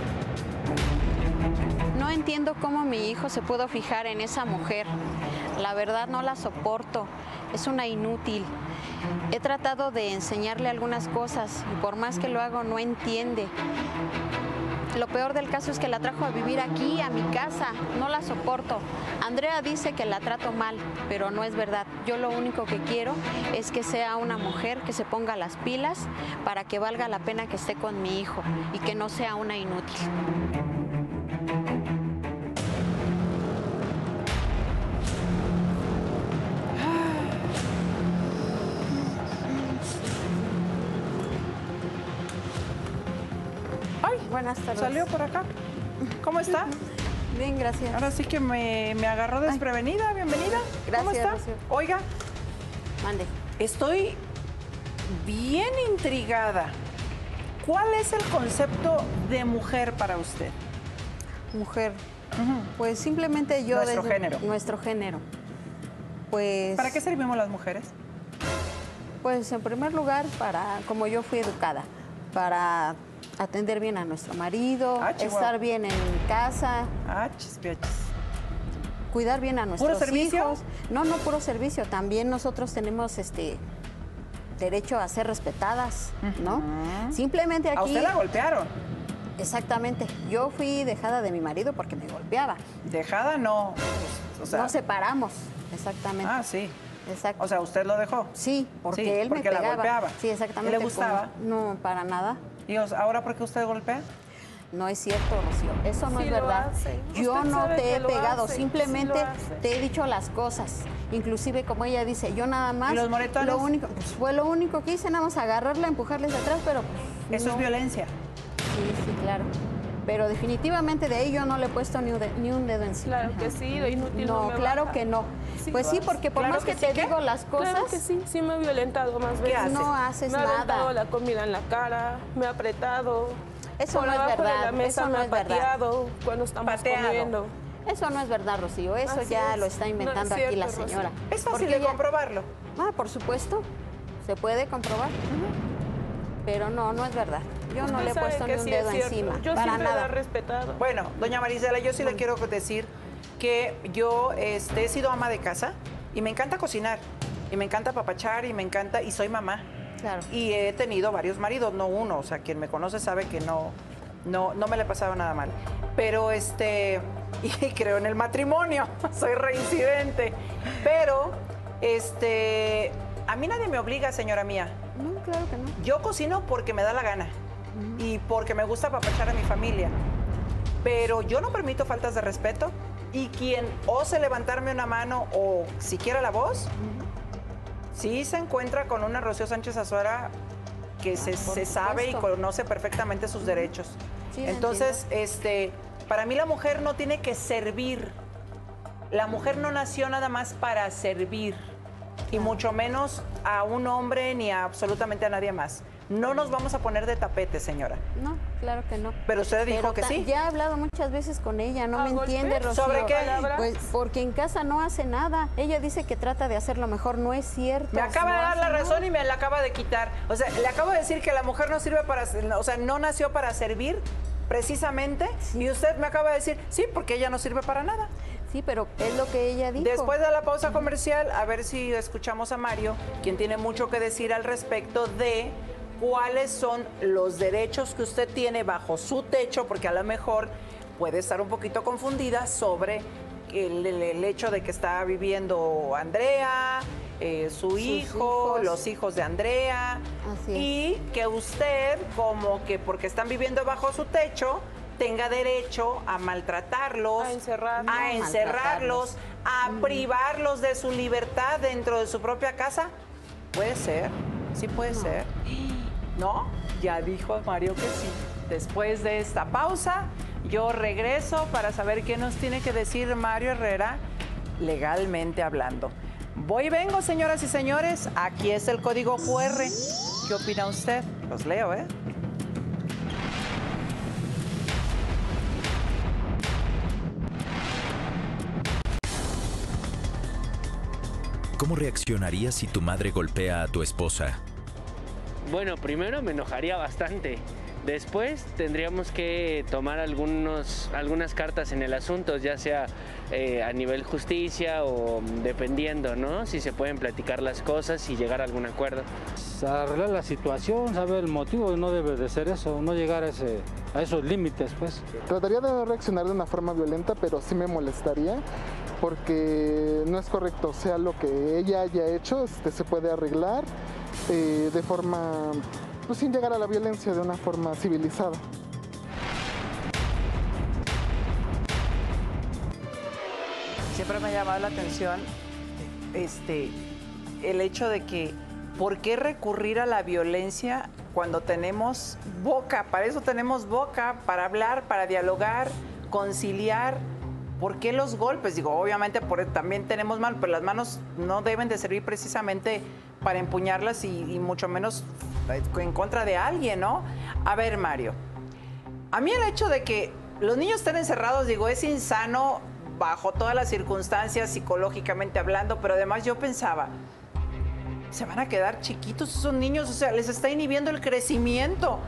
No entiendo cómo mi hijo se pudo fijar en esa mujer. La verdad no la soporto. Es una inútil. He tratado de enseñarle algunas cosas y por más que lo hago no entiende. Lo peor del caso es que la trajo a vivir aquí, a mi casa. No la soporto. Andrea dice que la trato mal, pero no es verdad. Yo lo único que quiero es que sea una mujer que se ponga las pilas para que valga la pena que esté con mi hijo y que no sea una inútil. Ay, buenas tardes. Salió por acá. ¿Cómo está? Bien, gracias. Ahora sí que me, me agarró desprevenida. Bienvenida. ¿Cómo Gracias, está? Rocío. Oiga, Mande. estoy bien intrigada. ¿Cuál es el concepto de mujer para usted? Mujer. Pues simplemente yo... Nuestro desde- género. Nuestro género. Pues... ¿Para qué servimos las mujeres? Pues en primer lugar, para, como yo fui educada, para atender bien a nuestro marido, Ah, estar bien en casa. Ah, chispiachis. Cuidar bien a nuestros ¿Puro servicio? hijos. No, no puro servicio. También nosotros tenemos este derecho a ser respetadas, ¿no? Uh-huh. Simplemente aquí. ¿A usted la golpearon? Exactamente. Yo fui dejada de mi marido porque me golpeaba. ¿Dejada? No. O sea... Nos separamos, exactamente. Ah, sí. Exacto. O sea, ¿usted lo dejó? Sí, porque Sí, él porque me la pegaba. golpeaba. Sí, exactamente. ¿Y le gustaba? Como- no, para nada. ¿Y os- ahora por qué usted golpea? No es cierto, Rocío. Eso no Sí es lo verdad. hace. Yo Usted no sabe te que he lo pegado, hace, simplemente sí lo hace. te he dicho las cosas. Inclusive, como ella dice, yo nada más. ¿Y los moretones? Lo único, pues, fue lo único que hice, nada más agarrarla, empujarles de atrás, pero. Pues, Eso no. es violencia. Sí, sí, claro. Pero definitivamente de ahí yo no le he puesto ni un, de- ni un dedo encima. Claro que sí, lo inútil no No, me claro baja. que no. Sí, Pues lo sí, hace. porque por Claro más que que, sí, te ¿qué? digo las cosas. Claro que sí, sí me ha violentado más veces. hace? No haces me ha nada. aventado la comida en la cara, me ha apretado. Eso por no es abajo verdad, de la mesa eso no me ha es verdad. pateado cuando estamos Pateado. comiendo. Eso no es verdad, Rocío. Eso Así ya es. lo está inventando No es aquí la cierto, señora. Rocío. Es fácil Porque de ella- comprobarlo. Ah, por supuesto. Se puede comprobar. Pero no, no es verdad. Yo no Usted le he sabe puesto que ni un sí dedo es cierto. encima. Yo para siempre la he nada. respetado. Bueno, doña Marisela, yo sí le quiero decir que yo este, he sido ama de casa y me encanta cocinar. Y me encanta apapachar y me encanta, y soy mamá. Claro. Y he tenido varios maridos, no uno. O sea, quien me conoce sabe que no, no, no me le pasaba nada mal. Pero este, y creo en el matrimonio, soy reincidente. Pero, este, a mí nadie me obliga, señora mía. No, claro que no. Yo cocino porque me da la gana y porque me gusta apapachar a mi familia. Pero yo no permito faltas de respeto y quien ose levantarme una mano o siquiera la voz, sí se encuentra con una Rocío Sánchez Azuara que se, por se sabe y supuesto. conoce perfectamente sus derechos. Sí, Entonces, este, para mí la mujer no tiene que servir. La mujer no nació nada más para servir, y mucho menos a un hombre ni a absolutamente a nadie más. No nos vamos a poner de tapete, señora. No, claro que no. Pero usted dijo Pero que ta- sí. Ya he hablado muchas veces con ella, no ¿A me golpe? entiende, Rocío. ¿Sobre qué? Pues porque en casa no hace nada. Ella dice que trata de hacerlo mejor, no es cierto. Me acaba No de dar hace la nada. razón y me la acaba de quitar. O sea, le acabo de decir que la mujer no sirve para, o sea, no nació para servir precisamente, y usted me acaba de decir, sí, porque ella no sirve para nada. Sí, pero es lo que ella dijo. Después de la pausa comercial, a ver si escuchamos a Mario, quien tiene mucho que decir al respecto de cuáles son los derechos que usted tiene bajo su techo, porque a lo mejor puede estar un poquito confundida sobre el, el- el hecho de que está viviendo Andrea, eh, su Sus hijo, hijos. los hijos de Andrea, Así es. y que usted, como que porque están viviendo bajo su techo, tenga derecho a maltratarlos, A encerrarlos. a encerrarlos, a privarlos de su libertad dentro de su propia casa. Puede ser, sí puede ser. ¿No? Ya dijo Mario que sí. Después de esta pausa, yo regreso para saber qué nos tiene que decir Mario Herrera legalmente hablando. Voy y vengo, señoras y señores. Aquí es el código Q R. ¿Qué opina usted? Los leo, ¿eh? ¿Cómo reaccionarías si tu madre golpea a tu esposa? Bueno, primero me enojaría bastante. Después tendríamos que tomar algunos, algunas cartas en el asunto, ya sea eh, a nivel justicia o dependiendo, ¿no? Si se pueden platicar las cosas y llegar a algún acuerdo. Arreglar la situación, saber el motivo, no debe de ser eso, no llegar a, ese, a esos límites, pues. Trataría de no reaccionar de una forma violenta, pero sí me molestaría porque no es correcto. O sea, lo que ella haya hecho este, se puede arreglar eh, de forma, pues sin llegar a la violencia, de una forma civilizada. Siempre me ha llamado la atención este, el hecho de que ¿por qué recurrir a la violencia cuando tenemos boca? Para eso tenemos boca, para hablar, para dialogar, conciliar. ¿Por qué los golpes? Digo, obviamente por, también tenemos manos, pero las manos no deben de servir precisamente para empuñarlas y, y mucho menos en contra de alguien, ¿no? A ver, Mario, a mí el hecho de que los niños estén encerrados, digo, es insano bajo todas las circunstancias, psicológicamente hablando, pero además yo pensaba, se van a quedar chiquitos esos niños, o sea, les está inhibiendo el crecimiento.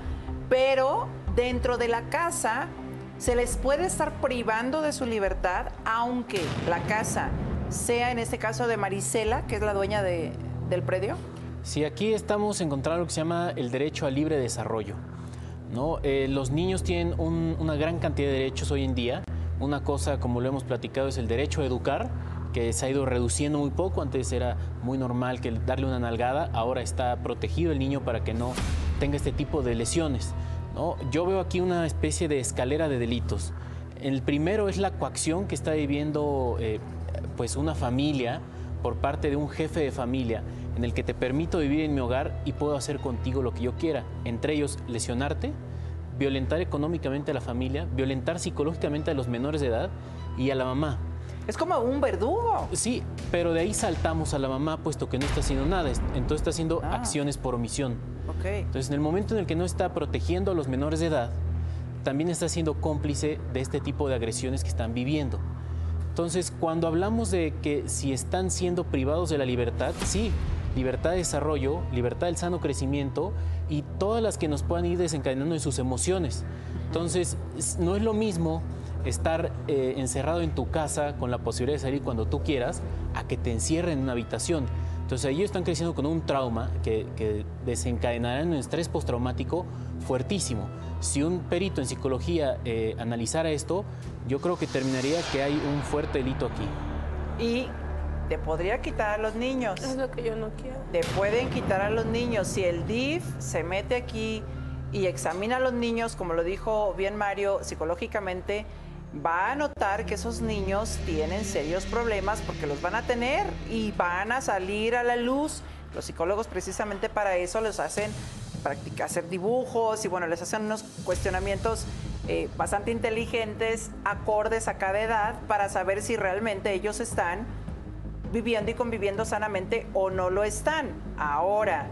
pero dentro de la casa se les puede estar privando de su libertad, aunque la casa sea, en este caso, de Marisela, que es la dueña de, del predio. Sí, aquí estamos encontrando lo que se llama el derecho al libre desarrollo, ¿no? Eh, los niños tienen un, una gran cantidad de derechos hoy en día. Una cosa, como lo hemos platicado, es el derecho a educar, que se ha ido reduciendo muy poco. Antes era muy normal que darle una nalgada, ahora está protegido el niño para que no tenga este tipo de lesiones, ¿no? Yo veo aquí una especie de escalera de delitos. El primero es la coacción que está viviendo eh, pues una familia por parte de un jefe de familia, en el que te permito vivir en mi hogar y puedo hacer contigo lo que yo quiera. Entre ellos, lesionarte, violentar económicamente a la familia, violentar psicológicamente a los menores de edad y a la mamá. Es como un verdugo. Sí, pero de ahí saltamos a la mamá, puesto que no está haciendo nada, entonces está haciendo ah. acciones por omisión. Okay. Entonces, en el momento en el que no está protegiendo a los menores de edad, también está siendo cómplice de este tipo de agresiones que están viviendo. Entonces, cuando hablamos de que si están siendo privados de la libertad, sí, libertad de desarrollo, libertad del sano crecimiento y todas las que nos puedan ir desencadenando en sus emociones. Entonces, no es lo mismo estar eh, encerrado en tu casa con la posibilidad de salir cuando tú quieras, a que te encierren en una habitación. Entonces, ellos están creciendo con un trauma que, que desencadenará un estrés postraumático fuertísimo. Si un perito en psicología eh, analizara esto, yo creo que terminaría que hay un fuerte delito aquí. Y te podría quitar a los niños. Es lo que yo no quiero. Te pueden quitar a los niños. Si el D I F se mete aquí y examina a los niños, como lo dijo bien Mario, psicológicamente, va a notar que esos niños tienen serios problemas porque los van a tener y van a salir a la luz. Los psicólogos precisamente para eso los hacen practicar, hacer dibujos y bueno, les hacen unos cuestionamientos eh, bastante inteligentes, acordes a cada edad, para saber si realmente ellos están viviendo y conviviendo sanamente o no lo están. Ahora,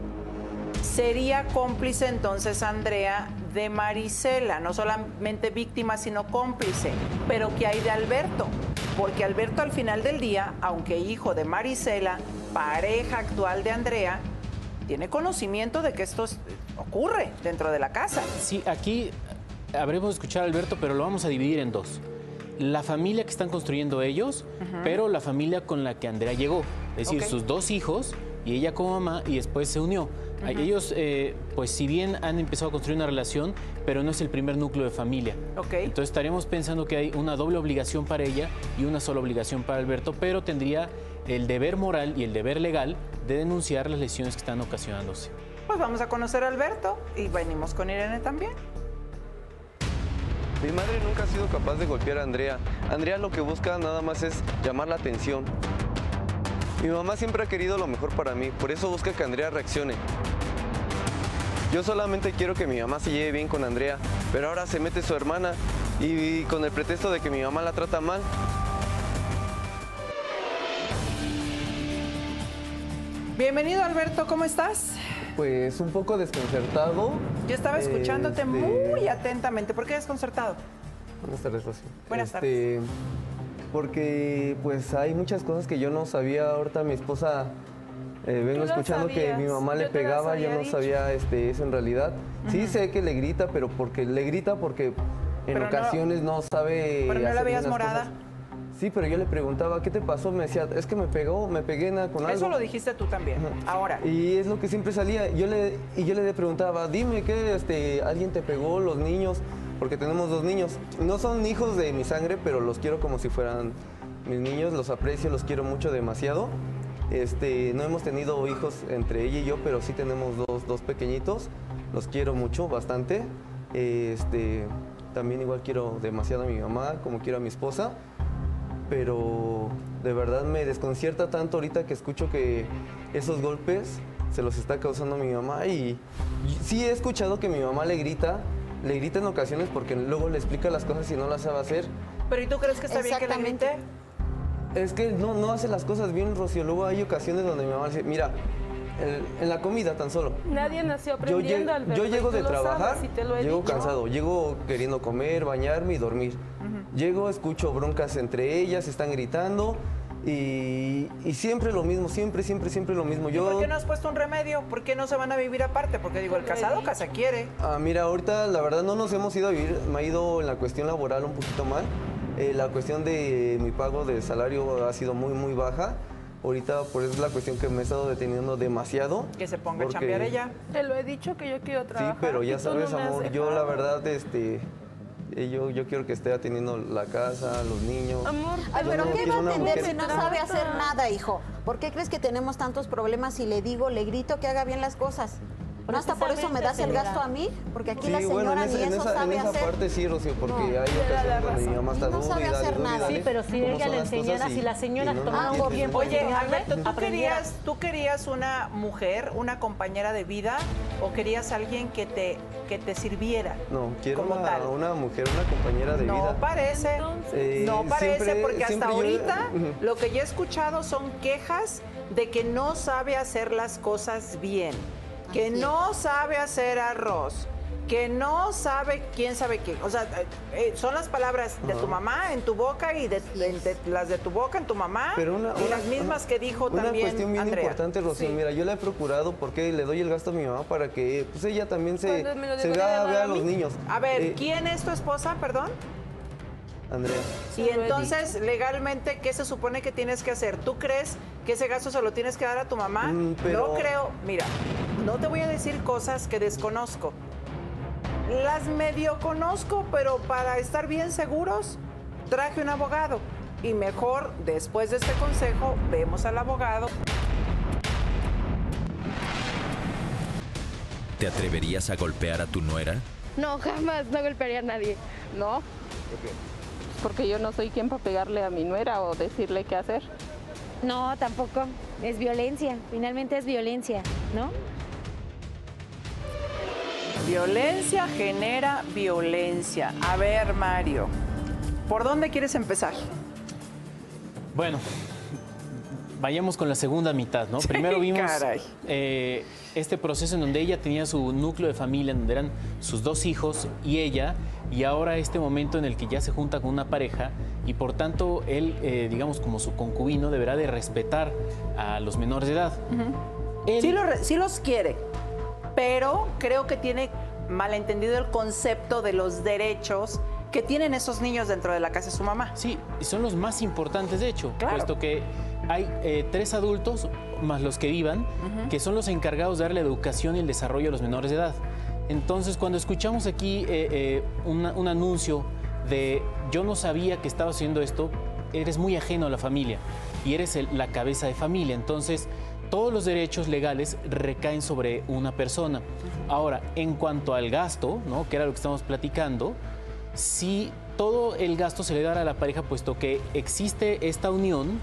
sería cómplice entonces Andrea de Marisela, no solamente víctima, sino cómplice. Pero ¿qué hay de Alberto? Porque Alberto, al final del día, aunque hijo de Marisela, pareja actual de Andrea, tiene conocimiento de que esto ocurre dentro de la casa. Sí, aquí habremos de escuchar a Alberto, pero lo vamos a dividir en dos. La familia que están construyendo ellos, uh-huh. pero la familia con la que Andrea llegó. Es decir, okay. sus dos hijos y ella como mamá, y después se unió. Uh-huh. Ellos, eh, pues si bien han empezado a construir una relación, pero no es el primer núcleo de familia. Okay. Entonces estaríamos pensando que hay una doble obligación para ella y una sola obligación para Alberto, pero tendría el deber moral y el deber legal de denunciar las lesiones que están ocasionándose. Pues vamos a conocer a Alberto y venimos con Irene también. Mi madre nunca ha sido capaz de golpear a Andrea. Andrea lo que busca nada más es llamar la atención. Mi mamá siempre ha querido lo mejor para mí, por eso busca que Andrea reaccione. Yo solamente quiero que mi mamá se lleve bien con Andrea, pero ahora se mete su hermana y, y con el pretexto de que mi mamá la trata mal. Bienvenido, Alberto, ¿cómo estás? Pues un poco desconcertado. Yo estaba escuchándote este... muy atentamente. ¿Por qué desconcertado? Buenas tardes, Rocío. Buenas este... tardes. Porque pues hay muchas cosas que yo no sabía. Ahorita mi esposa, eh, vengo escuchando que mi mamá le pegaba, yo no dicho. sabía este, eso en realidad. Uh-huh. Sí sé que le grita, pero porque le grita porque en pero ocasiones no, no sabe. Pero no la veías morada. Cosas. Sí, pero yo le preguntaba, ¿qué te pasó? Me decía, es que me pegó, me pegué con algo. Eso lo dijiste tú también, uh-huh. ahora. Y es lo que siempre salía. Yo le, y yo le preguntaba, dime, ¿qué? Este, ¿alguien te pegó? ¿Los niños? Porque tenemos dos niños. No son hijos de mi sangre, pero los quiero como si fueran mis niños. Los aprecio, los quiero mucho, demasiado. Este, no hemos tenido hijos entre ella y yo, pero sí tenemos dos, dos pequeñitos. Los quiero mucho, bastante. Este, también igual quiero demasiado a mi mamá, como quiero a mi esposa. Pero de verdad me desconcierta tanto ahorita que escucho que esos golpes se los está causando mi mamá. Y sí he escuchado que mi mamá le grita, le grita en ocasiones porque luego le explica las cosas y no las sabe hacer. ¿Pero y tú crees que está bien que le grite? Es que no, no hace las cosas bien, Rocío. Luego hay ocasiones donde mi mamá dice, mira, el, en la comida tan solo. Nadie nació aprendiendo, Alberto. Yo llego de trabajar, sabes, te lo he llego dicho. cansado, llego queriendo comer, bañarme y dormir. Uh-huh. Llego, escucho broncas entre ellas, están gritando Y, y siempre lo mismo, siempre, siempre, siempre lo mismo. Yo, ¿Y por qué no has puesto un remedio? ¿Por qué no se van a vivir aparte? Porque digo, el casado casa quiere. Ah, mira, ahorita la verdad no nos hemos ido a vivir, me ha ido en la cuestión laboral un poquito mal. Eh, la cuestión de mi pago de salario ha sido muy, muy baja. Ahorita por eso es la cuestión que me he estado deteniendo demasiado. Que se ponga porque... a chambear ella. Te lo he dicho que yo quiero trabajar. Sí, pero ya y tú sabes, no me has amor, yo la dejado. verdad, este... eh, Yo, yo quiero que esté atendiendo la casa, los niños. Amor, Ay, Yo pero no ¿qué quiero va a una atender mujer- si no sabe hacer nada, hijo? ¿Por qué crees que tenemos tantos problemas si le digo, le grito que haga bien las cosas? ¿No hasta por eso me das el gasto a mí? Porque aquí Sí, la señora bueno, en esa, ni en eso esa, en sabe esa hacer. parte sí, Rocío, porque No, hay te da la ocasiones donde mi razón. mamá está Y no duro sabe y dale, hacer duro y nada. dale. Sí, pero si cómo ella son le las cosas enseñara, y- si la señora y no lo tomara un entiende. tiempo Oye, enseñarle, Alberto, ¿tú aprendiera. querías, ¿tú querías una mujer, una compañera de vida o querías alguien que te, que te sirviera? No, quiero como una, tal? una mujer, una compañera de No vida. parece, Eh, no parece, siempre- porque hasta siempre yo- ahorita Ujú. lo que yo he escuchado son quejas de que no sabe hacer las cosas bien, que Así es. no sabe hacer arroz, que no sabe quién sabe qué. O sea, eh, eh, son las palabras de tu mamá en tu boca y de, de- de- las de tu boca en tu mamá Pero una, y una- las mismas que dijo una también cuestión bien Andrea. importante, Rocío. Sí. Mira, yo la he procurado porque le doy el gasto a mi mamá para que pues ella también se, Cuando me lo se debería vea, de dar vea a a los mí. niños. A ver, Eh, ¿quién es tu esposa, perdón? Andrea. Y Se lo he entonces, legalmente, ¿qué se supone que tienes que hacer? ¿Tú crees que ese gasto se lo tienes que dar a tu mamá? Mm, pero- No creo. Mira, no te voy a decir cosas que desconozco. Las medio conozco, pero para estar bien seguros, traje un abogado. Y mejor, después de este consejo, vemos al abogado. ¿Te atreverías a golpear a tu nuera? No, jamás, no golpearía a nadie. No, porque yo no soy quien para pegarle a mi nuera o decirle qué hacer. No, tampoco. Es violencia. Finalmente es violencia, ¿no? Violencia genera violencia. A ver, Mario, ¿por dónde quieres empezar? Bueno, vayamos con la segunda mitad, ¿no? Sí, Primero vimos caray. eh, este proceso en donde ella tenía su núcleo de familia, en donde eran sus dos hijos y ella, y ahora este momento en el que ya se junta con una pareja y por tanto él, eh, digamos como su concubino, deberá de respetar a los menores de edad. Él- Sí, lo re- sí los quiere, pero creo que tiene malentendido el concepto de los derechos que tienen esos niños dentro de la casa de su mamá. Sí, y son los más importantes, de hecho, Claro. puesto que hay eh, tres adultos, más los que vivan, que son los encargados de darle la educación y el desarrollo a los menores de edad. Entonces, cuando escuchamos aquí eh, eh, una- un anuncio de yo no sabía que estaba haciendo esto, eres muy ajeno a la familia y eres el- la cabeza de familia. Entonces, todos los derechos legales recaen sobre una persona. Ahora, en cuanto al gasto, ¿no? Que era lo que estamos platicando, si todo el gasto se le dará a la pareja, puesto que existe esta unión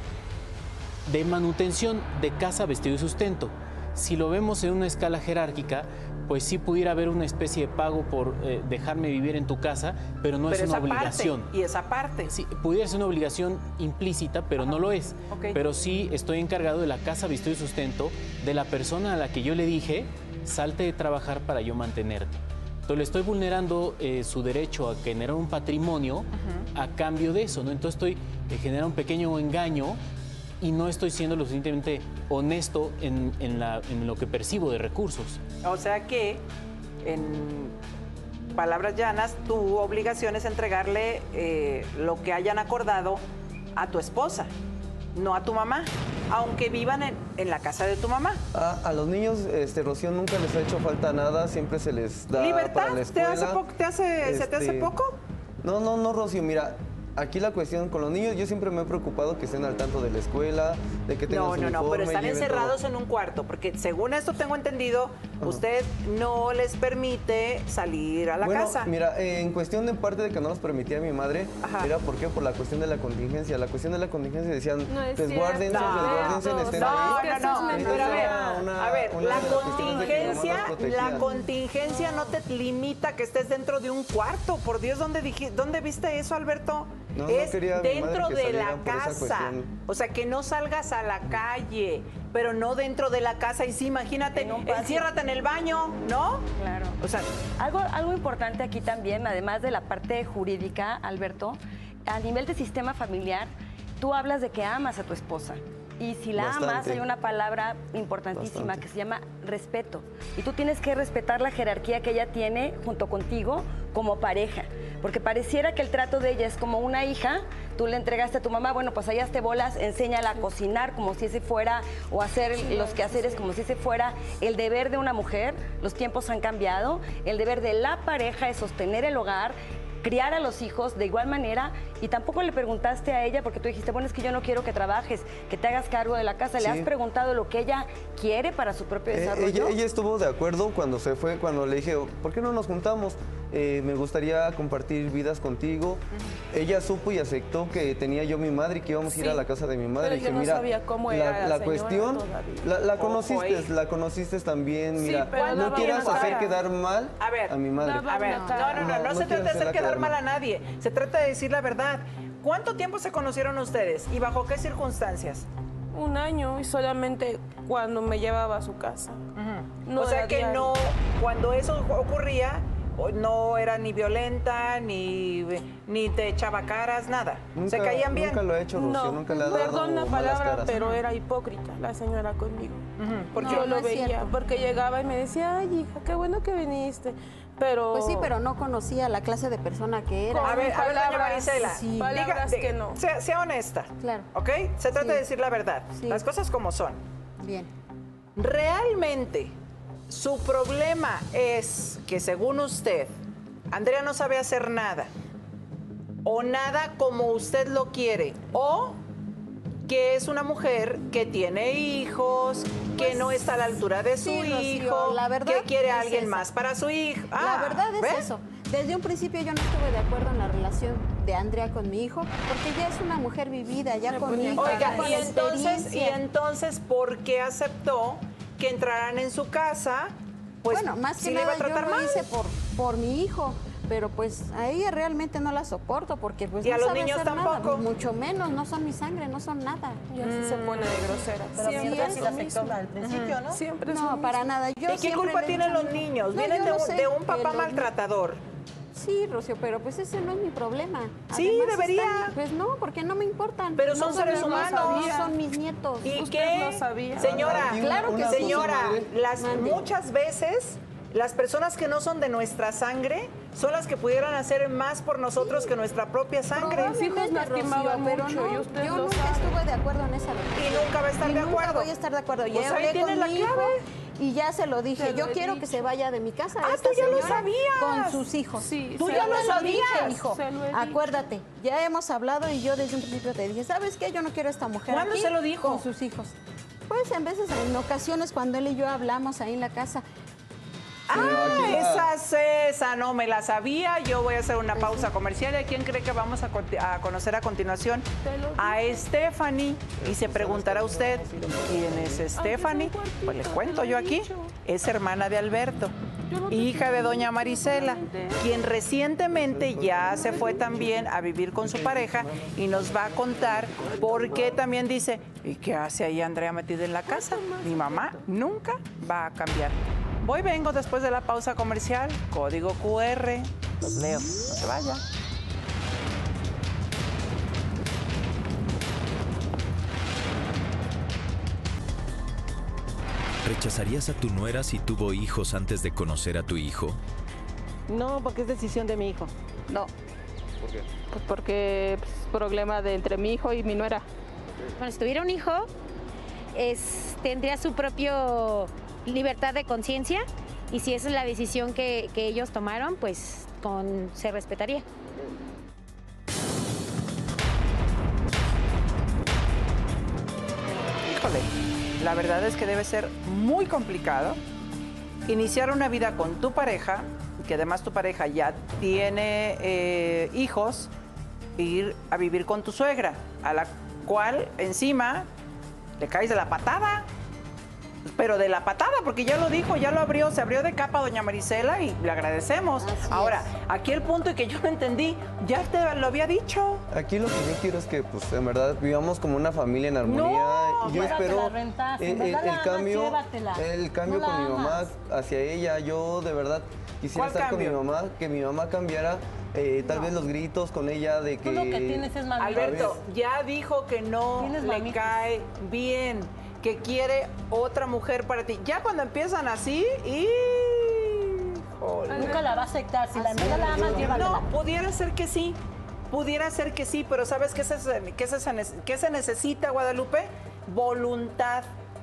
de manutención de casa, vestido y sustento. Si lo vemos en una escala jerárquica, pues sí pudiera haber una especie de pago por eh, dejarme vivir en tu casa, pero no Pero es una esa parte, obligación. y esa parte. Sí, pudiera ser una obligación implícita, pero no lo es. Ok. Pero sí estoy encargado de la casa, vestido y sustento de la persona a la que yo le dije, salte de trabajar para yo mantenerte. Entonces le estoy vulnerando eh, su derecho a generar un patrimonio a cambio de eso, ¿no? Entonces estoy eh, generando un pequeño engaño y no estoy siendo lo suficientemente honesto en, en la- en lo que percibo de recursos. O sea que, en palabras llanas, tu obligación es entregarle eh, lo que hayan acordado a tu esposa, no a tu mamá, aunque vivan en, en la casa de tu mamá. A, a los niños, este, Rocío, nunca les ha hecho falta nada, siempre se les da para ¿Libertad? la ¿Te escuela. hace poco, te hace, ¿Se te hace Este, poco? No, no, no, Rocío, mira, aquí la cuestión con los niños, yo siempre me he preocupado que estén al tanto de la escuela, de que tengan No, su no, no, pero uniforme, están lleven encerrados todo. en un cuarto, porque según esto tengo entendido, usted no les permite salir a la Bueno, casa. mira, eh, en cuestión de parte de que no nos permitía mi madre, Ajá. era ¿por qué? Por la cuestión de la contingencia. La cuestión de la contingencia decían, No es resguárdense, cierto. resguárdense, No, estén No, ahí. no, no, Eso es pero a ver, mentira. Una- a ver, una la de las cuestiones de que mi mamá nos contingencia, protegía. la contingencia no te limita que estés dentro de un cuarto. Por Dios, ¿dónde, diji- dónde viste eso, Alberto? No, no es quería mi dentro madre que de la saliera por esa casa. cuestión. O sea, que no salgas a la calle, pero no dentro de la casa. Y sí, imagínate, En un patio. enciérrate en el baño, ¿no? Claro. O sea, Algo, algo importante aquí también, además de la parte jurídica, Alberto, a nivel de sistema familiar, Tú hablas de que amas a tu esposa. Y si la Bastante. amas, hay una palabra importantísima Bastante. que se llama respeto. Y tú tienes que respetar la jerarquía que ella tiene junto contigo como pareja. Porque pareciera que el trato de ella es como una hija, tú le entregaste a tu mamá, bueno, pues allá te bolas, enséñala a cocinar como si ese fuera, o hacer los quehaceres como si ese fuera el deber de una mujer. Los tiempos han cambiado, el deber de la pareja es sostener el hogar, criar a los hijos de igual manera, y tampoco le preguntaste a ella, porque tú dijiste, bueno, es que yo no quiero que trabajes, que te hagas cargo de la casa. ¿Le Sí. has preguntado lo que ella quiere para su propio Eh, desarrollo? ella, ella estuvo de acuerdo cuando se fue, cuando le dije, ¿por qué no nos juntamos? Eh, me gustaría compartir vidas contigo. Ella supo y aceptó que tenía yo mi madre y que íbamos a ir Sí, a la casa de mi madre. pero Dije, yo no mira, sabía cómo la, era la la señora cuestión, todavía. la, la Ojo conociste, ahí. la conociste también, Sí, mira, pero no daba quieras una hacer cara. quedar mal A ver, a mi madre. daba A ver, una no, cara. no, no, no, No, se no trata de quiero hacer hacerla quedar quedar mal a mal. nadie, se trata de decir la verdad. ¿Cuánto tiempo se conocieron ustedes y bajo qué circunstancias? Un año y solamente cuando me llevaba a su casa. No o sea era que diario. no, cuando eso ocurría, o- no era ni violenta, ni, ni te echaba caras, nada. Nunca, se caían bien. Nunca lo ha hecho, Rocío, No, nunca le ha dado perdón la malas palabra, caras. pero era hipócrita la señora conmigo. ¿Por qué? Yo No, lo no es veía, cierto. porque llegaba y me decía, ay, hija, qué bueno que viniste. Pero... Pues sí, pero no conocía la clase de persona que era. A ver, a ver, doña palabras, Marisela, sí. palabras diga- que no. Sea, sea honesta, Claro. ¿ok? Se trata Sí. de decir la verdad, Sí. las cosas como son. Bien. Realmente, su problema es que, según usted, Andrea no sabe hacer nada, o nada como usted lo quiere, o que es una mujer que tiene hijos, que no está a la altura de su Sí, Rocío, hijo, la verdad que quiere a es alguien esa. más para su hijo. La Ah, verdad es ¿ves? eso. Desde un principio yo no estuve de acuerdo en la relación de Andrea con mi hijo, porque ya es una mujer vivida, ya con hijos, Oiga, ya con y entonces, y experiencia. entonces, ¿por qué aceptó que entraran en su casa? Pues, Bueno, más si que le iba nada a yo tratar lo mal. hice por, por mi hijo, pero pues a ella realmente no la soporto porque pues ¿Y no a los sabe niños hacer nada, tampoco? mucho menos, no son mi sangre, no son nada. Y así se pone de grosera. Pero Siempre siempre es sí lo la afectó mismo. al principio, ¿no? Siempre es No, lo para mismo. nada. Yo ¿Y qué siempre culpa le he tienen dicho a los mi- niños? No, Vienen yo de lo un, sé, de un que papá los- maltratador. Sí, Rocío, pero pues ese no es mi problema. Sí, Además, debería. están- pues no, porque no me importan. Pero No son seres mis humanos. nietos, no son mis nietos. ¿Y Usted qué? lo sabía. Señora, Aquí Claro que una sí. señora, madre. las, Mande. muchas veces las personas que no son de nuestra sangre son las que pudieran hacer más por nosotros que nuestra propia sangre. Mis hijos me lastimaban pero mucho no, y usted yo lo nunca sabe. estuve de acuerdo en esa relación. Y nunca va a estar Y de nunca acuerdo. voy a estar de acuerdo. Ya Pues ahí hablé tiene con la mi hijo clave. y ya se lo dije. Te lo Yo he quiero dicho. que se vaya de mi casa. Ah, esta tú ya lo señora sabías. Con sus hijos. Sí, Tú se ya Yo lo te lo dije, sabías. hijo. Se lo he dicho. Acuérdate, ya hemos hablado y yo desde un principio te dije, ¿sabes qué? Yo no quiero a esta mujer ¿Cuándo aquí se lo dijo? con sus hijos. Pues en veces, en ocasiones, cuando él y yo hablamos ahí en la casa. Ah, aquí la- esa Cesa, no me la sabía. Yo voy a hacer una pausa comercial. ¿Y a quién cree que vamos a, conti- a conocer a continuación? A Stephanie. Y se preguntará usted, ¿quién es Stephanie? Pues les cuento yo aquí. Es hermana de Alberto, hija de doña Marisela, quien recientemente ya se fue también a vivir con su pareja y nos va a contar por qué también dice, ¿y qué hace ahí Andrea metida en la casa? Mi mamá nunca va a cambiar. Voy, vengo después de la pausa comercial. Código cu erre. Los leo. No se vaya. ¿Rechazarías a tu nuera si tuvo hijos antes de conocer a tu hijo? No, porque es decisión de mi hijo. No, ¿Por qué? pues porque pues, problema de entre mi hijo y mi nuera. Bueno, si tuviera un hijo, es, tendría su propio libertad de conciencia y si esa es la decisión que, que ellos tomaron, pues con, se respetaría. Híjole, la verdad es que debe ser muy complicado iniciar una vida con tu pareja, que además tu pareja ya tiene eh, hijos, e ir a vivir con tu suegra, a la cual encima le caes de la patada. Pero de la patada, porque ya lo dijo, ya lo abrió, se abrió de capa doña Marisela y le agradecemos. Así Ahora, es. aquí el punto y que yo no entendí, ya te lo había dicho. Aquí lo que yo quiero es que, pues, en verdad, vivamos como una familia en armonía. No, y yo llévatela, espero rentas, el, en verdad el- la el amas, cambio, llévatela. el cambio No la con mi mamá amas. hacia ella. Yo, de verdad, quisiera ¿Cuál estar cambio? con mi mamá, que mi mamá cambiara eh, tal vez los gritos con ella de que... Tú lo que tienes es mamita. Alberto, ya dijo que no Tienes le mamitas. cae bien, que quiere otra mujer para ti. Ya cuando empiezan así, y... Nunca la va a aceptar. Si la amiga la amas, llévala. No, pudiera ser que sí. Pudiera ser que sí, pero ¿sabes qué se, qué se, qué se necesita, Guadalupe? Voluntad.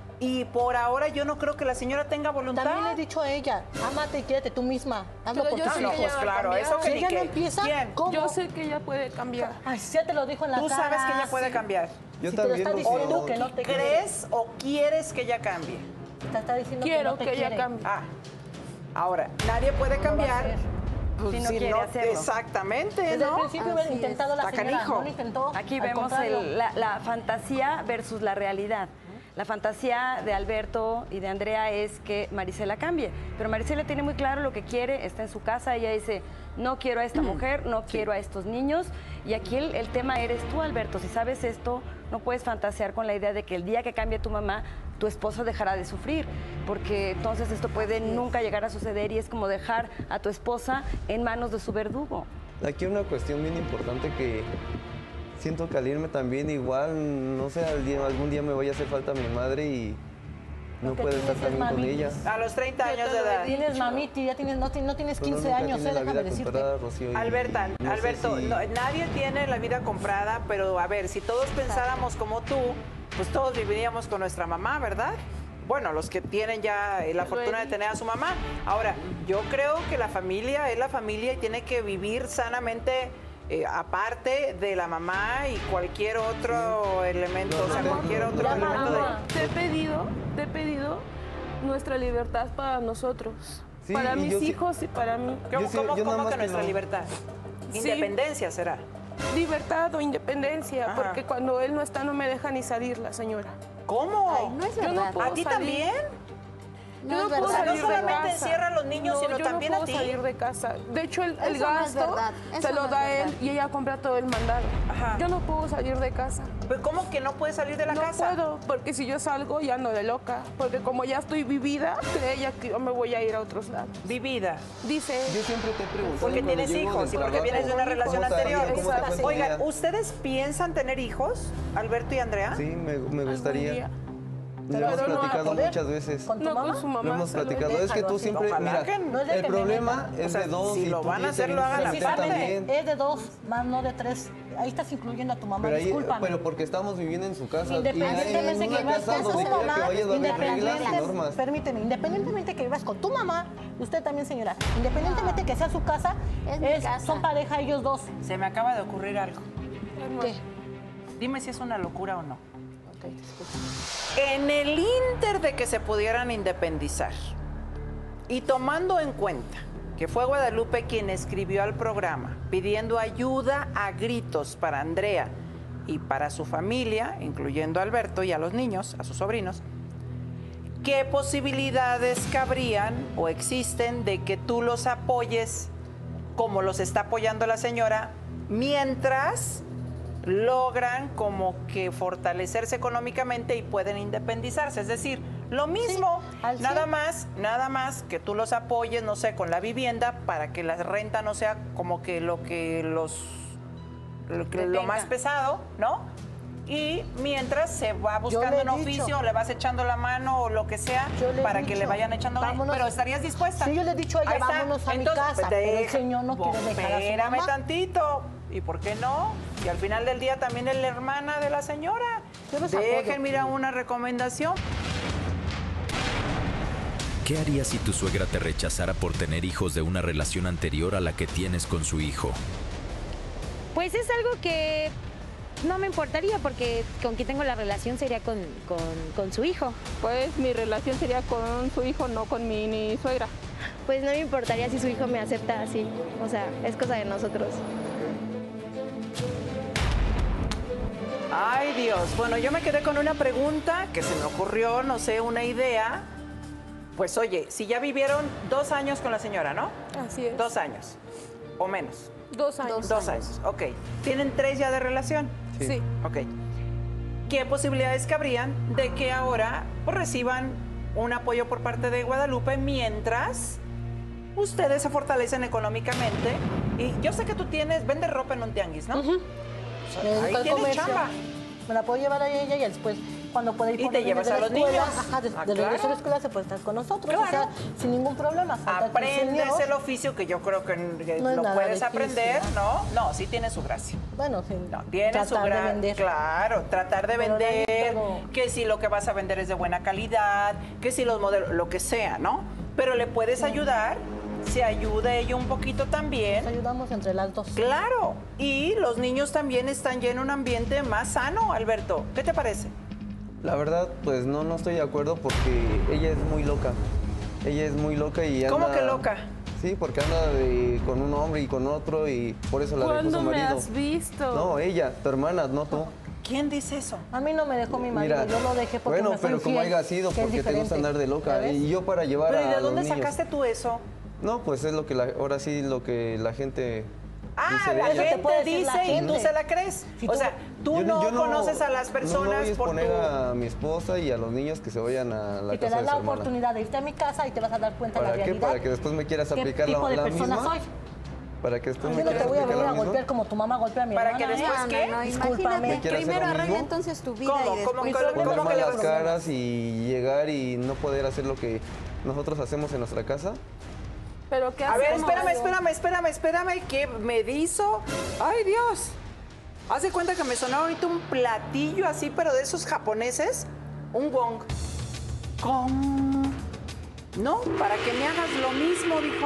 Y por ahora yo no creo que la señora tenga voluntad. También le he dicho a ella, ámate y quiérete tú misma. Hazlo Pero por yo ti. sé no, que pues ella va a claro, cambiar. eso que Si ni ella qué. no empieza, ¿Quién? ¿cómo? Yo sé que ella puede cambiar. Ay, ya te lo dijo en la Tú cara. sabes que ella puede sí. cambiar. Yo Si te lo también, está Rocío. diciendo que no te quiere. ¿Crees o quieres que ella cambie? Te está diciendo Quiero que no te que ella quiere. cambie. Ah, ahora, nadie puede No lo va a cambiar. hacer. Pues, Si no quiere hacerlo. Exactamente, Desde el ¿no? principio hubiera intentado la Está señora, canijo. no lo intentó. Aquí Al vemos contrario. el- la, la fantasía versus la realidad. La fantasía de Alberto y de Andrea es que Marisela cambie, pero Marisela tiene muy claro lo que quiere, está en su casa, ella dice, no quiero a esta mujer, no quiero a estos niños, y aquí el, el tema eres tú, Alberto. Si sabes esto, no puedes fantasear con la idea de que el día que cambie tu mamá, tu esposo dejará de sufrir, porque entonces esto puede nunca llegar a suceder y es como dejar a tu esposa en manos de su verdugo. Aquí una cuestión bien importante que siento que al irme también igual, no sé, al día- algún día me vaya a hacer falta mi madre y no Lo que puedo estar tienes es también con ella. mamitis. A los treinta años de edad. Tienes mamiti, ya tienes, no, ti- no tienes Pues uno quince nunca años, tiene eh, la déjame vida decirte. comprada, Rocío, y Alberta, no sé Alberto, si- no, nadie tiene la vida comprada, pero a ver, si todos pensáramos como tú, pues todos viviríamos con nuestra mamá, ¿verdad? Bueno, los que tienen ya eh, la fortuna de tener a su mamá. Ahora, yo creo que la familia es la familia y tiene que vivir sanamente eh, aparte de la mamá y cualquier otro elemento, o sea, cualquier otro Llama, elemento de... amor, te he pedido, te he pedido nuestra libertad para nosotros, Sí, para y mis yo sí- hijos y para mí. ¿Cómo, Yo sí- cómo- yo nada cómo más que que nuestra no. libertad? Sí. Independencia será. Libertad o independencia, Ajá. porque cuando él no está no me deja ni salir la señora. ¿Cómo? Ay, no es Yo no verdad. puedo ¿A ti salir. también? Yo No no, es puedo verdad. salir No de solamente casa. encierra a los niños, No, sino yo también no a puedo ti. salir de casa. De hecho, el, el Eso no es gasto verdad. Eso se no lo es da verdad. él y ella compra todo el mandado. Ajá. Yo no puedo salir de casa. Pues, ¿cómo que no puedes salir de la no casa? puedo, porque si yo salgo ya ando de loca. Porque como ya estoy vivida, cree ella que yo me voy a ir a otros lados. Vivida. Dice, Yo siempre te he preguntado. Porque cuando tienes llego hijos del y porque trabajo, vienes de una relación ¿cómo está ella? anterior. ¿Cómo te fue con Oigan, ella? ¿ustedes piensan tener hijos, Alberto y Andrea? Sí, me, me gustaría. día. Lo hemos Pero no va a platicado poder. muchas veces. ¿Con tu no mamá? con su mamá. Lo hemos se lo he platicado. Es que déjalo tú así. siempre, Ojalá mira, que no es de el que me problema metan. es O sea, de dos. si y lo tú van a tienes hacer, que lo hagan venir aparte. también. Es de dos, más no de tres. Ahí estás incluyendo a tu mamá, Pero, ahí, discúlpame. pero porque estamos viviendo en su casa. Independientemente y que en una vivas casa con donde tu quiera mamá, que vayas va a haber reglas y independiente- normas. permíteme, independientemente que vivas con tu mamá, usted también, señora, independientemente que sea su casa, Es mi es- casa. son pareja ellos dos. Se me acaba de ocurrir algo. ¿Qué? Dime si es una locura o no. En el inter de que se pudieran independizar y tomando en cuenta que fue Guadalupe quien escribió al programa pidiendo ayuda a gritos para Andrea y para su familia, incluyendo a Alberto y a los niños, a sus sobrinos, ¿qué posibilidades cabrían o existen de que tú los apoyes como los está apoyando la señora mientras logran como que fortalecerse económicamente y pueden independizarse? Es decir, lo mismo, al nada cien. más, nada más que tú los apoyes, no sé, con la vivienda para que la renta no sea como que lo que los lo, que- lo Detenga. más pesado, ¿no? Y mientras se va buscando le un he oficio, dicho. o le vas echando la mano o lo que sea Yo le he para que dicho, le vayan echando la mano. vámonos. Pero ¿estarías dispuesta? Sí, yo le he dicho a ella, Ahí está. vámonos a mi Entonces, casa, pues, pero el deja- señor no quiere dejar a su Espérame mamá. tantito. ¿Y por qué no? Y al final del día también es la hermana de la señora. Yo los Dejen, apoyo. mira, una recomendación. ¿Qué harías si tu suegra te rechazara por tener hijos de una relación anterior a la que tienes con su hijo? Pues es algo que no me importaría porque con quien tengo la relación sería con, con, con su hijo. Pues mi relación sería con su hijo, no con mi ni suegra. Pues no me importaría si su hijo me acepta así. O sea, es cosa de nosotros. Ay, Dios. Bueno, yo me quedé con una pregunta que se me ocurrió, no sé, una idea. Pues oye, si ya vivieron dos años con la señora, ¿no? así es. Dos años. O menos. Dos años. Dos años. Ok. ¿Tienen tres ya de relación? Sí. Ok. ¿Qué posibilidades cabrían de que ahora pues, reciban un apoyo por parte de Guadalupe mientras ustedes se fortalecen económicamente. Y yo sé que tú tienes, vendes ropa en un tianguis, ¿no? Uh-huh. O sea, ahí tienes chamba. Me la puedo llevar a ella y después, cuando pueda ir ¿Y por te los llevas niños de a la los escuela, niños? ajá, de, Ah, de regreso claro. a la escuela se puede estar con nosotros, Claro. o sea, sin ningún problema. Falta que el Aprendes señor- el oficio que yo creo que que No es lo nada puedes difícil, aprender, ¿no? ¿no? No, sí tiene su gracia. Bueno, sí. No, tiene su tratar de gracia. vender. Claro, tratar de Pero de ahí vender, todo. que si lo que vas a vender es de buena calidad, que si los modelos, lo que sea, ¿no? Pero le puedes ayudar, se ayuda ella un poquito también. Nos ayudamos entre las dos. Claro, y los niños también están ya en un ambiente más sano, Alberto. ¿Qué te parece? La verdad, pues no, no estoy de acuerdo porque ella es muy loca. Ella es muy loca y anda... ¿Cómo que loca? Sí, porque anda de- con un hombre y con otro y por eso la dejó su ¿Cuándo me marido. has visto? No, ella, tu hermana, no tú. ¿Quién dice eso? A mí no me dejó mi marido, Mira, yo lo dejé porque bueno, me fue pero como infiel, haya sido, que es porque te gusta diferente. andar de ¿Ya loca. ves? Y yo para llevar Pero ¿y a de los dónde niños. sacaste tú eso? No, pues es lo que la, ahora sí lo que la gente Ah, dice de la ella. gente puede decir dice la y tú gente. se la crees. Si o tú- sea, tú Yo no, conoces a las No personas voy a por exponer tu... a mi esposa y a los niños que se vayan a la Y te casa das de la su hermana. oportunidad de irte a mi casa y te vas a dar cuenta de la ¿Para qué? realidad. Para que después me quieras ¿Qué aplicar la, tipo de la persona misma. soy? Para que después Yo me no te quieras voy a aplicar venir la a misma. golpear como tu mamá golpea a mi ¿Para hermana. que después No, qué? no, no, Discúlpame. imagínate, ¿Quieres hacer primero lo arregla mismo? entonces tu vida ¿Cómo? y ¿Cómo después... que lo- Poner ¿Cómo que le malas vas a- caras y llegar y no poder hacer lo que nosotros hacemos en nuestra casa. ¿Pero qué A ver, hacemos? espérame, espérame, espérame, espérame, que me hizo... ¡Ay, Dios! Haz de cuenta que me sonó ahorita un platillo así, pero de esos japoneses, un gong. Gong. No, para que me hagas lo mismo, dijo.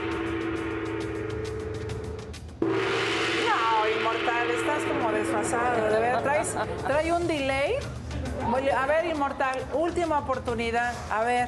No, Inmortal, estás como desfasado. De verdad, ¿traes, trae un delay? Voy- A ver, Inmortal, última oportunidad. A ver.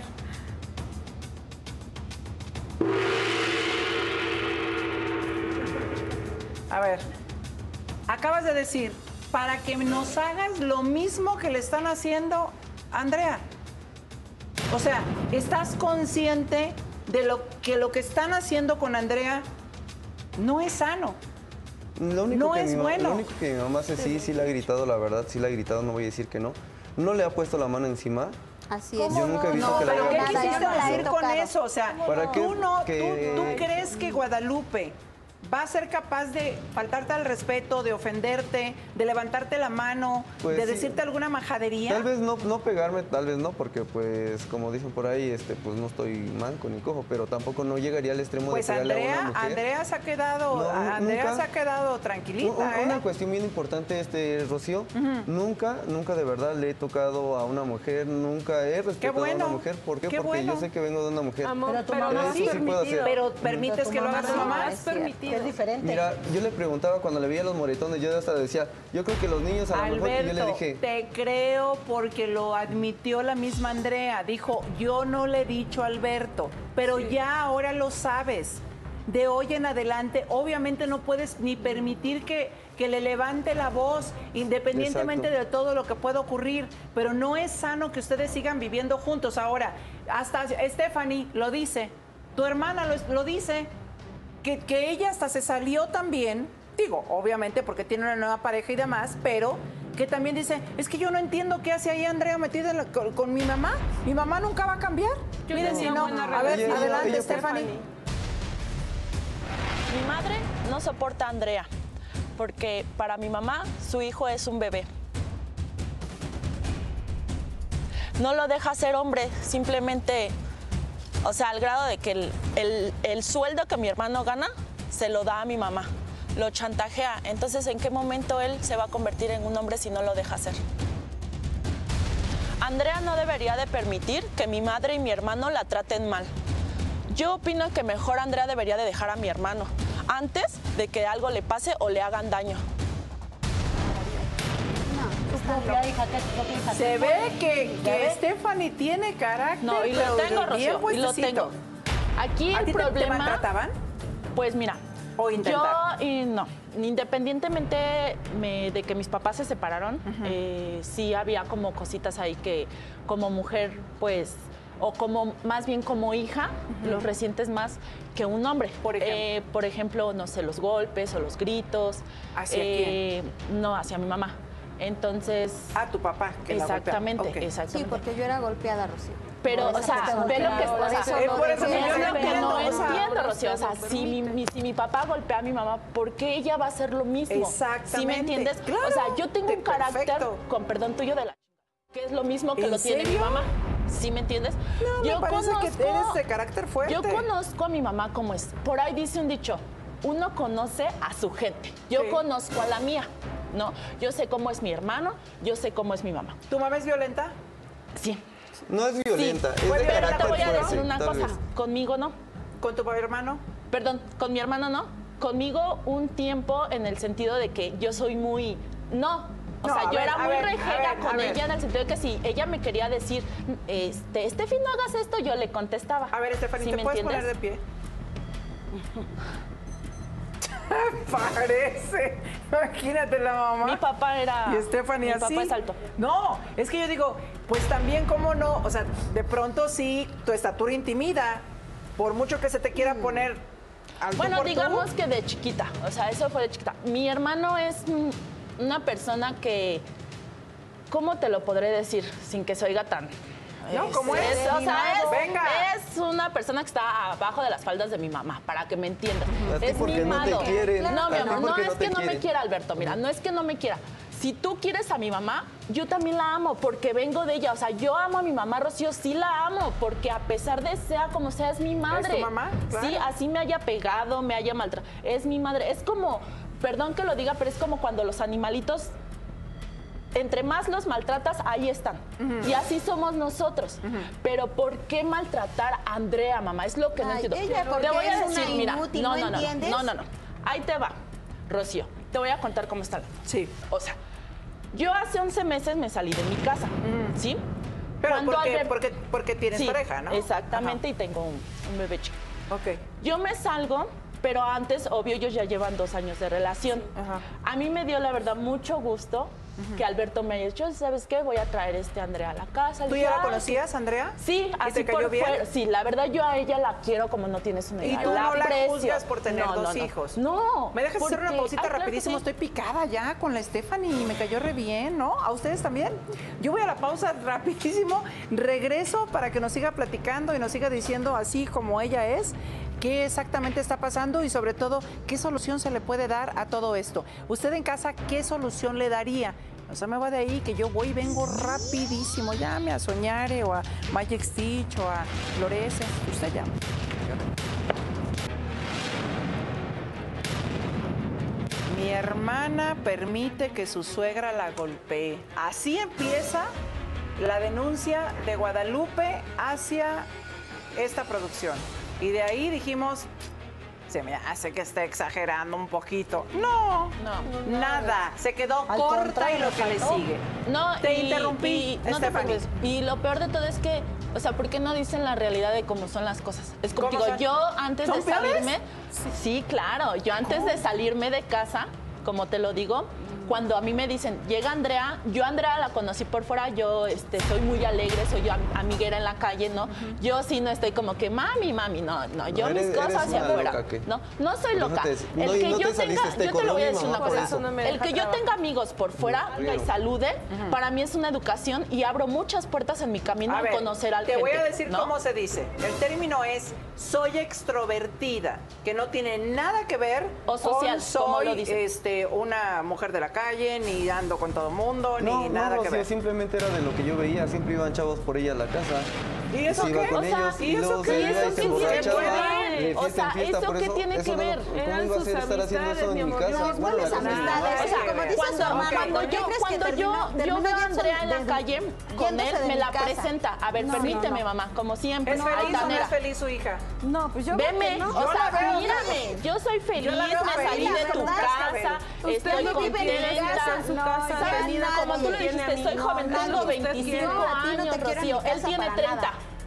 A ver, acabas de decir, para que nos hagas lo mismo que le están haciendo a Andrea. O sea, ¿estás consciente de lo que lo que están haciendo con Andrea no es sano? Lo único No que es mi ma- bueno. Lo único que mi mamá hace sí, sí le ha gritado, la verdad, sí le ha gritado, no voy a decir que no. No le ha puesto la mano encima. Así es. Yo nunca he visto No, que la pero ¿qué haya puesto. quisiste Nada, yo no la he decir con tocado. eso? O sea, ¿Para tú qué? no, Que- tú, tú crees que Guadalupe va a ser capaz de faltarte al respeto, de ofenderte, de levantarte la mano, Pues de sí. decirte alguna majadería. Tal vez no, no pegarme, tal vez no, porque pues como dicen por ahí, este, pues no estoy manco ni cojo, pero tampoco no llegaría al extremo Pues de pegarle a Andrea, una mujer. Andrea se ha quedado, No, Andrea nunca. se ha quedado Un- tranquilita, un- ¿eh? Una cuestión bien importante, este, Rocío, nunca, nunca de verdad le he tocado a una mujer, nunca he respetado bueno, a una mujer. ¿Por qué? qué Porque bueno. yo sé que vengo de una mujer. Amor, Pero tu pero mamá no sí es sí puedo hacer. permitido. Pero permites tu que lo mamá haga tu no, mamá. es permitido. Que es diferente. Mira, yo le preguntaba cuando le veía los moretones, yo hasta decía, yo creo que los niños a lo mejor, y yo le Alberto, dije, te creo porque lo admitió la misma Andrea. Dijo, yo no le he dicho a Alberto, pero ya ahora lo sabes. De hoy en adelante, obviamente no puedes ni permitir que, que le levante la voz, independientemente Exacto. de todo lo que pueda ocurrir. Pero no es sano que ustedes sigan viviendo juntos. Ahora, hasta Stephanie lo dice, tu hermana lo, lo dice, que, que ella hasta se salió también, digo, obviamente porque tiene una nueva pareja y demás, pero que también dice, es que yo no entiendo qué hace ahí Andrea metida en la- con, con mi mamá. Mi mamá nunca va a cambiar. Yo Miren, tenía si no, buena a ver, relación. Ella- adelante, ella- Stephanie. Mi madre no soporta a Andrea, porque para mi mamá su hijo es un bebé. No lo deja ser hombre, simplemente, o sea, al grado de que el, el- el sueldo que mi hermano gana se lo da a mi mamá, lo chantajea. Entonces, ¿en qué momento él se va a convertir en un hombre si no lo deja ser? Andrea no debería de permitir que mi madre y mi hermano la traten mal. Yo opino que mejor Andrea debería de dejar a mi hermano antes de que algo le pase o le hagan daño. Tu propia hija, que es tu propia hija. Se ve que, ¿Ya que ves? Stephanie tiene carácter. No, y lo pero tengo, bien Rocío, y lo puestecito. tengo. Aquí ¿A el ti te- te problema... maltrataban? Pues mira, ¿O intentaron? yo y no, independientemente me- de que mis papás se separaron, eh, sí había como cositas ahí que como mujer, pues, o como más bien como hija, los resientes más que un hombre. Por ejemplo. Eh, por ejemplo, no sé, los golpes o los gritos. ¿Hacia quién? No, hacia mi mamá. Entonces... Ah, tu papá. Que exactamente, la okay. exactamente. Sí, porque yo era golpeada, Rocío. Pero, o sea, ve lo que, o sea, es por eso que yo no entiendo, entiendo, Rocío. O sea, si mi, mi, si mi papá golpea a mi mamá, ¿por qué ella va a hacer lo mismo? Exactamente. ¿Sí me entiendes? Claro, o sea, yo tengo un carácter, perfecto. con perdón tuyo, de la que es lo mismo que ¿En lo tiene serio? mi mamá. ¿Sí me entiendes? No, yo me parece conozco, que eres de carácter fuerte. Yo conozco a mi mamá como es. Por ahí dice un dicho, uno conoce a su gente. Yo sí. conozco a la mía, ¿no? Yo sé cómo es mi hermano, yo sé cómo es mi mamá. ¿Tu mamá es violenta? Sí. No es violenta, sí. es Bueno, de pero carácter te voy a fuerte, decir una cosa, vez. conmigo no. ¿Con tu hermano? Perdón, con mi hermano no. Conmigo un tiempo en el sentido de que yo soy muy... No. O no, sea, yo ver, era muy ver, rejega ver, con ella ver. en el sentido de que si ella me quería decir, este, Estefi, no hagas esto, yo le contestaba. A ver, Estefany, ¿sí ¿te me puedes entiendes? poner de pie? Parece. Imagínate la mamá. Mi papá era... Y Estefany mi así. Mi papá es alto. No, es que yo digo, pues también cómo no, o sea, de pronto sí, tu estatura intimida, por mucho que se te quiera poner alto. Bueno, por digamos tú. que de chiquita, o sea, eso fue de chiquita. Mi hermano es una persona que, ¿cómo te lo podré decir sin que se oiga tan... No, ¿cómo es? es o sea, es, Venga. es una persona que está abajo de las faldas de mi mamá, para que me entiendan. ¿A ti Es por qué no mimado. te quieren? No, mi ¿A ti amor, por no qué es no que te no me quieren? quiera, Alberto, mira, no es que no me quiera. Si tú quieres a mi mamá, yo también la amo, porque vengo de ella. O sea, yo amo a mi mamá, Rocío, sí la amo, porque a pesar de sea como sea, es mi madre. ¿Es tu mamá? Claro. Sí, así me haya pegado, me haya maltratado. Es mi madre. Es como, perdón que lo diga, pero es como cuando los animalitos... Entre más los maltratas, ahí están. Uh-huh. Y así somos nosotros. Uh-huh. Pero ¿por qué maltratar a Andrea, mamá? Es lo que no Ay, entiendo. ella, te voy a es decir, mira, inútil, no, ¿no no, no, entiendes? no, no, no. Ahí te va, Rocío. Te voy a contar cómo está la... Sí. O sea, yo hace once meses me salí de mi casa, uh-huh. ¿sí? Pero Cuando porque, Albert... porque, porque tienes sí, pareja, ¿no? Exactamente, Ajá. y tengo un, un bebé chico. Ok. Yo me salgo, pero antes, obvio, ellos ya llevan dos años de relación. Ajá. A mí me dio, la verdad, mucho gusto uh-huh. que Alberto me haya dicho, ¿sabes qué? Voy a traer este a Andrea a la casa. ¿Tú ya la conocías, Andrea? Sí, así ¿Y te cayó por bien? fuera. Sí, la verdad, yo a ella la quiero como no tienes una idea. ¿Y tú la no la aprecio. juzgas por tener no, dos no, no. hijos? No. ¿Me dejas hacer una porque... pausita Ay, claro rapidísimo? que sí. Estoy picada ya con la Estefany y me cayó re bien, ¿no? ¿A ustedes también? Yo voy a la pausa rapidísimo, regreso para que nos siga platicando y nos siga diciendo así como ella es, qué exactamente está pasando y sobre todo, qué solución se le puede dar a todo esto. Usted en casa, ¿qué solución le daría? No se me va de ahí, que yo voy y vengo rapidísimo. Llame a Soñare o a Magic Stitch o a Florece. Usted llama. Mi hermana permite que su suegra la golpee. Así empieza la denuncia de Guadalupe hacia esta producción. Y de ahí dijimos, se me hace que está exagerando un poquito. No, no, nada. Se quedó Al corta y lo que le sigue. No, te y, interrumpí, y, no te preocupes. Y lo peor de todo es que, o sea, ¿por qué no dicen la realidad de cómo son las cosas? Es como digo, son? yo antes de ¿Son salirme, sí, sí, claro, yo antes ¿Cómo? de salirme de casa, como te lo digo, cuando a mí me dicen, llega Andrea, yo a Andrea la conocí por fuera, yo este, soy muy alegre, soy yo amiguera en la calle, ¿no? Uh-huh. Yo sí no estoy como que mami, mami, no, no, yo no, mis eres, cosas eres hacia afuera. No, no soy loca. Te, el no, que no yo tenga, yo te lo voy a decir una cosa, no el que yo trabajar. tenga amigos por fuera no, y salude, uh-huh. para mí es una educación y abro muchas puertas en mi camino a, a ver, conocer al te gente. Te voy a decir ¿no? cómo se dice. El término es soy extrovertida, que no tiene nada que ver o social, con soy como lo dice. este, una mujer de la calle, ni ando con todo mundo, no, ni no, nada no, que sí, ver. Simplemente era de lo que yo veía, siempre iban chavos por ella a la casa. ¿Y eso se iba qué? con O sea, ellos, ¿y y eso luego qué? se iba ¿Eso y qué se tiene emborrachaba, que ver? de O fiesta sea, en fiesta, ¿eso por qué eso, tiene eso que no- ver? ¿Cómo Eran iba a sus ser estar haciendo eso en mi amistades, casa? mi amor. Bueno, la Las casa es mi amistades, mamá. o sea, como dices Cuando, tu hermana, cuando ¿por qué yo, crees que cuando yo, terminó- yo terminó veo a yendo Andrea en la de- calle con yéndose él, de me mi la casa? presenta. A ver, No, permíteme, no, no. mamá, como siempre. ¿Es feliz o no altanera. es feliz su hija? No, pues yo veo Veme, que no. o Yo sea, la veo mírame, yo soy feliz, Yo la veo me salí feliz, de tu ¿verdad? casa, Usted estoy no vive en contenta. casa, en su casa, ¿Sabes? tenida Como tú le tiene dijiste, soy amigos, joven, nadie tengo usted veinticinco quiere. A ti no te años, quiero en mi Rocío, él casa tiene para treinta. nada.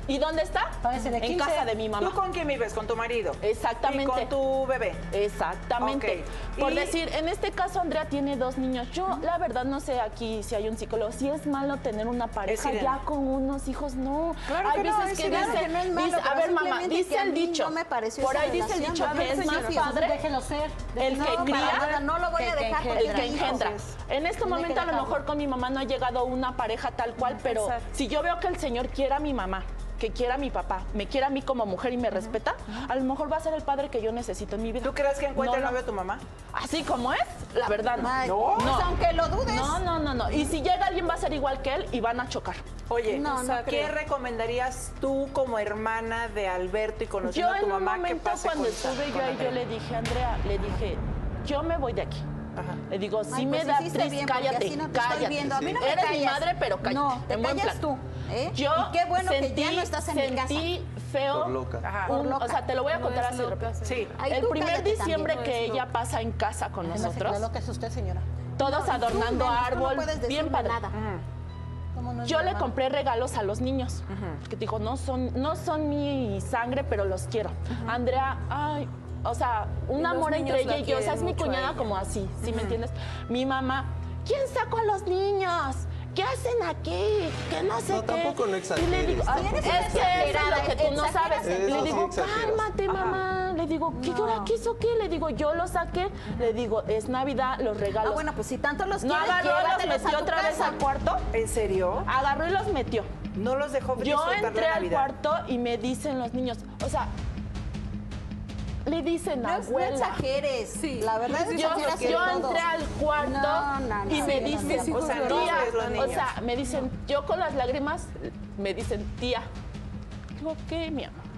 ¿Y dónde está? En quince. casa de mi mamá. ¿Tú con quién vives? ¿Con tu marido? Exactamente. ¿Y con tu bebé? Exactamente. Ok. Por Y- decir, en este caso Andrea tiene dos niños. Yo, la verdad, no sé aquí si hay un psicólogo. Si es malo tener una pareja Irene. ya con unos hijos, no. Claro hay que no, veces es que Irene. dice, Claro que no es malo, dice- a pero ver, mamá, simplemente dice que a el mí dicho. no me pareció por esa ahí dice el relación. dicho A ver, que es más señora, padre Déjelo ser. el No, que para cría, nada, no lo voy a que- dejar que- porque el que hijos. engendra. En este Tiene momento que a lo dejarlo. mejor con mi mamá no ha llegado una pareja tal cual, pero si yo veo que el señor quiere a mi mamá, que quiera a mi papá, me quiere a mí como mujer y me respeta, a lo mejor va a ser el padre que yo necesito en mi vida. ¿Tú crees que encuentre No, el no. novio de tu mamá? Así como es, la verdad no. Ay, no. pues, aunque lo dudes. No, no, no, no. Y si llega alguien va a ser igual que él y van a chocar. Oye, No, no ¿qué creo. recomendarías tú como hermana de Alberto y conociendo Yo a tu en un mamá que momento pase cuando con, estuve con yo ahí, Andrea? yo le dije, Andrea, le dije, yo me voy de aquí. Ajá. Le digo, si Ay, me pues da hiciste actriz, bien, porque cállate, así no te estoy cállate. viendo. A mí no me Eres mi callas. madre, pero cállate. No, te en buen callas plan. tú, ¿eh? Yo Y qué bueno que ya sentí- no estás en mi casa. Sentí feo. Por loca. Ajá. Por un- loca. o sea, te lo voy a No contar es así. loca, rápido. Sí. Ay, El tú primer cállate diciembre también. que ella pasa en casa con Se me hace que nosotros, la loca es usted, señora. todos No, y tú adornando menos, tú no árbol, puedes bien decirme padre. nada. ¿Cómo no es Yo mi le hermano? compré regalos a los niños. Que dijo, no son, no son mi sangre, pero los quiero. Andrea, ay, o sea, un Y los amor niños entre ella la y yo. O sea, es quieren mi mucho a cuñada ella. como así, ¿sí me entiendes? Mi mamá, ¿quién sacó a los niños? ¿Qué hacen aquí? Que no sé No, qué. tampoco no Y le exageres. digo, Tampoco es eres que una eso es exagerada, lo que tú no exageras sabes. en Le eso, digo, sí exageras. cálmate, mamá. Le digo, ¿qué No. hora quiso qué? Le digo, yo lo saqué. Le digo, es Navidad, los regalos. Ah, bueno, pues si tanto los No quieres, agarró, los llévatelos metió a tu otra vez casa. al cuarto. ¿En serio? Agarró y los metió. No los dejó Yo disfrutar entré la al Navidad. cuarto y me dicen los niños, o sea, le dicen No, no abuela. exageres. Sí. La verdad es que Yo, exageras yo en todo. entré al cuarto No, no, no, y me no, dicen, no, o sea, tía, nobles los o niños. sea, me dicen, yo con las lágrimas, me dicen, tía, digo, ¿qué, mi amor?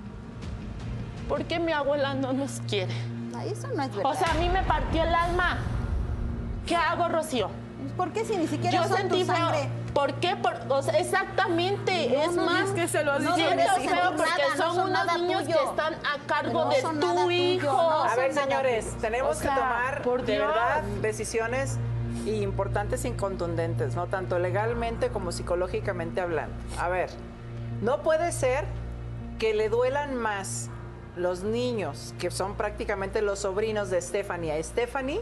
¿Por qué mi abuela no nos quiere? Ay, eso no es verdad. O sea, a mí me partió el alma. ¿Qué hago, Rocío? ¿Por qué si ni siquiera Yo son sentí tu feo. sangre? ¿Por qué? Por- o sea, exactamente. No, es no, más, es que se lo has dicho. siento No, no, feo no, porque nada, no son, son unos nada niños tuyo. que están a cargo No de son tu nada tuyo, hijo. no. A ver, son nada señores, tuyos. tenemos O sea, que tomar por de Dios. verdad decisiones importantes y contundentes, ¿no? Tanto legalmente como psicológicamente hablando. A ver, no puede ser que le duelan más los niños, que son prácticamente los sobrinos de Stephanie, a Stephanie,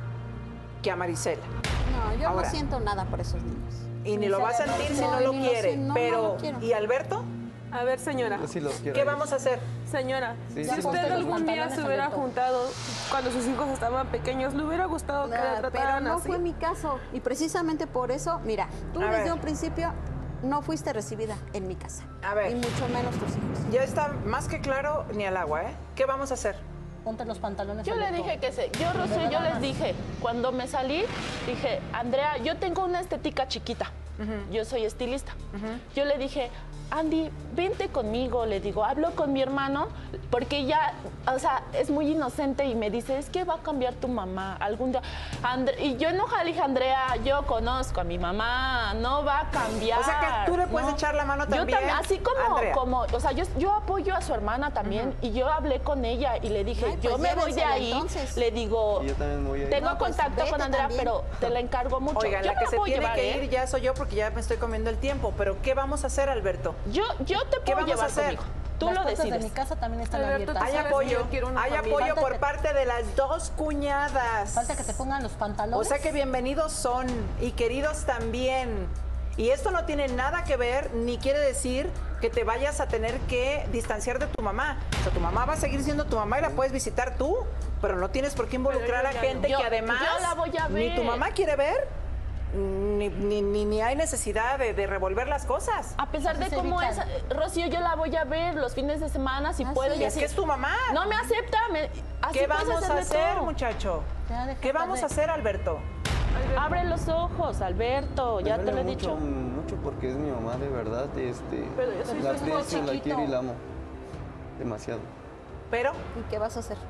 que a Marisela. No, yo Ahora. no siento nada por esos niños. Y ni lo va a sentir si no No, lo ni lo quiere. sé, no, no Pero, lo quiero. ¿y Alberto? A ver, señora. Yo sí los quiero. ¿Qué a vamos a hacer? Señora, Sí, si sí, usted sí. algún día pantalones se hubiera abiertos. juntado cuando sus hijos estaban pequeños, ¿le hubiera gustado que la Ah, pero trataran no así? fue mi caso. Y precisamente por eso, mira, tú A desde ver. un principio no fuiste recibida en mi casa. A ver. Y mucho menos tus hijos. Ya está más que claro ni al agua, ¿eh? ¿Qué vamos a hacer? Ponte los pantalones Yo le abiertos. dije que se, yo Rocío, yo les dije, cuando me salí, dije, Andrea, yo tengo una estética chiquita. Yo soy estilista. Yo le dije, Andy, vente conmigo, le digo, hablo con mi hermano, porque ella, o sea, es muy inocente y me dice, es que va a cambiar tu mamá algún día. Andre- y yo enojada le dije, Andrea, yo conozco a mi mamá, no va a cambiar. O sea, que tú le puedes ¿no? echar la mano Yo también, así como, Andrea. como, o sea, yo, yo apoyo a su hermana también y yo hablé con ella y le dije, Ay, yo pues me voy de llévensela ahí, entonces. le digo, Y yo también voy a ir. tengo No, pues, contacto con vete Andrea, también. pero te la encargo mucho. Oigan, Yo la que me se puedo tiene llevar, que ¿eh? ir ya soy yo porque ya me estoy comiendo el tiempo. Pero ¿qué vamos a hacer, Alberto? Yo, yo te ¿Qué puedo vamos a llevar hacer? conmigo. Tú Las lo puertas decides. de mi casa también están Alberto, abiertas. Hay sabes que apoyo, yo quiero una hay familia. apoyo Falta por que- parte de las dos cuñadas. Falta que te pongan los pantalones. O sea que bienvenidos son y queridos también. Y esto no tiene nada que ver ni quiere decir que te vayas a tener que distanciar de tu mamá. O sea, tu mamá va a seguir siendo tu mamá y la puedes visitar tú, pero no tienes por qué involucrar Pero a yo la ya gente no. que Yo- además yo la voy a ni tu ver. mamá quiere ver, ni, ni, ni, ni hay necesidad de, de revolver las cosas. A pesar de Así se cómo es, evitan. eh, Rocío, yo la voy a ver los fines de semana si Ah, puedo. sí. y Es así. que es tu mamá. No me acepta. me- así ¿Qué puedes vamos a hacerle hacer, todo. muchacho? Ya, deja ¿Qué vamos de- a hacer, Alberto? Abre los ojos, Alberto, Me ya te duele lo he mucho, dicho. mucho porque es mi mamá, de verdad. Este, Pero yo soy la su hijo aprecio, la chiquito. quiero y la amo. Demasiado. Pero ¿Y qué vas a hacer?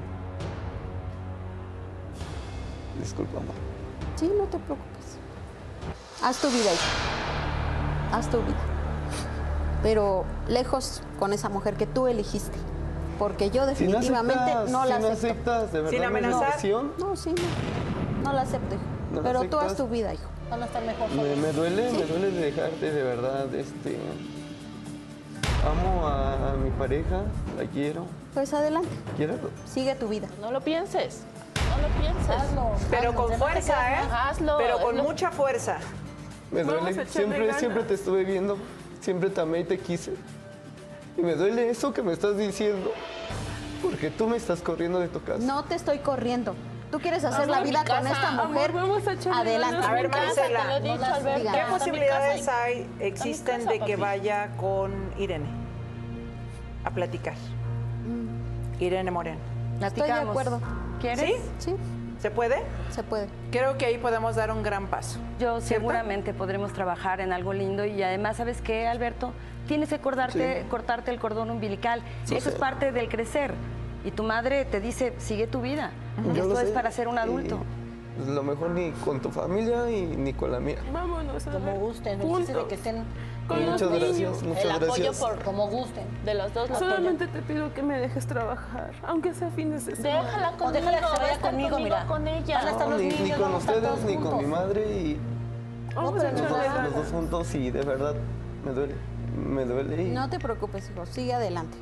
Disculpa, mamá. Sí, no te preocupes. Haz tu vida, hija. Haz tu vida. Pero lejos con esa mujer que tú elegiste. Porque yo Si no definitivamente aceptas, no la si no acepto. aceptas, de verdad, Sin mi amenazar. decisión, No, sí, no. No la acepto, hijo. ¿No la Pero tú haz aceptas? tu vida, hijo. Van a estar mejor me, solos. me duele, me duele dejarte, de verdad. Este, amo a, a mi pareja, la quiero. Pues adelante. Quiero. Sigue tu vida. No lo pienses. No lo pienses. Hazlo. Pero hazlo, con no te fuerza, quedes, ¿eh? no. Hazlo. Pero con No- mucha fuerza. Me Vamos a duele. echarle Siempre, ganas. siempre te estuve viendo. Siempre te amé y te quise. Y me duele eso que me estás diciendo. Porque tú me estás corriendo de tu casa. No te estoy corriendo. Tú quieres hacer Amor, la mi vida con casa. esta mujer. Amor, vamos a echarle Adelante. ganas. A ver, Mi casa, Marcela, te lo he dicho, no las Alberto. digas. ¿Qué A mi posibilidades casa. hay, existen casa, de que papi. vaya con Irene a platicar? Irene Moreno. Estoy de acuerdo. ¿Quieres? ¿Sí? Sí, ¿Se puede? se puede. Creo que ahí podemos dar un gran paso. Yo ¿Cierto? seguramente podremos trabajar en algo lindo y además, ¿sabes qué, Alberto? Tienes que cortarte, Sí. cortarte el cordón umbilical. Sí, Eso sí. es parte del crecer. Y tu madre te dice, sigue tu vida. Yo Esto lo es sé, para ser un y, adulto. pues, lo mejor ni con tu familia y ni con la mía. Vámonos. a Como ver. gusten, el Punto. chiste de que estén Con eh, los Muchas niños. gracias, muchas el apoyo gracias. por como gusten. De los dos, lo Solamente te pido que me dejes trabajar, aunque sea fines de semana. Déjala conmigo, O déjala que se va a vaya estar conmigo, mira. con ella. Van a estar No, los ni, niños, ni con vamos a estar ustedes todos ni con mi juntos. madre y Vamos a pero los echarle dos, ganas. los dos juntos y de verdad me duele. Me duele y No te preocupes, hijo. Sigue adelante.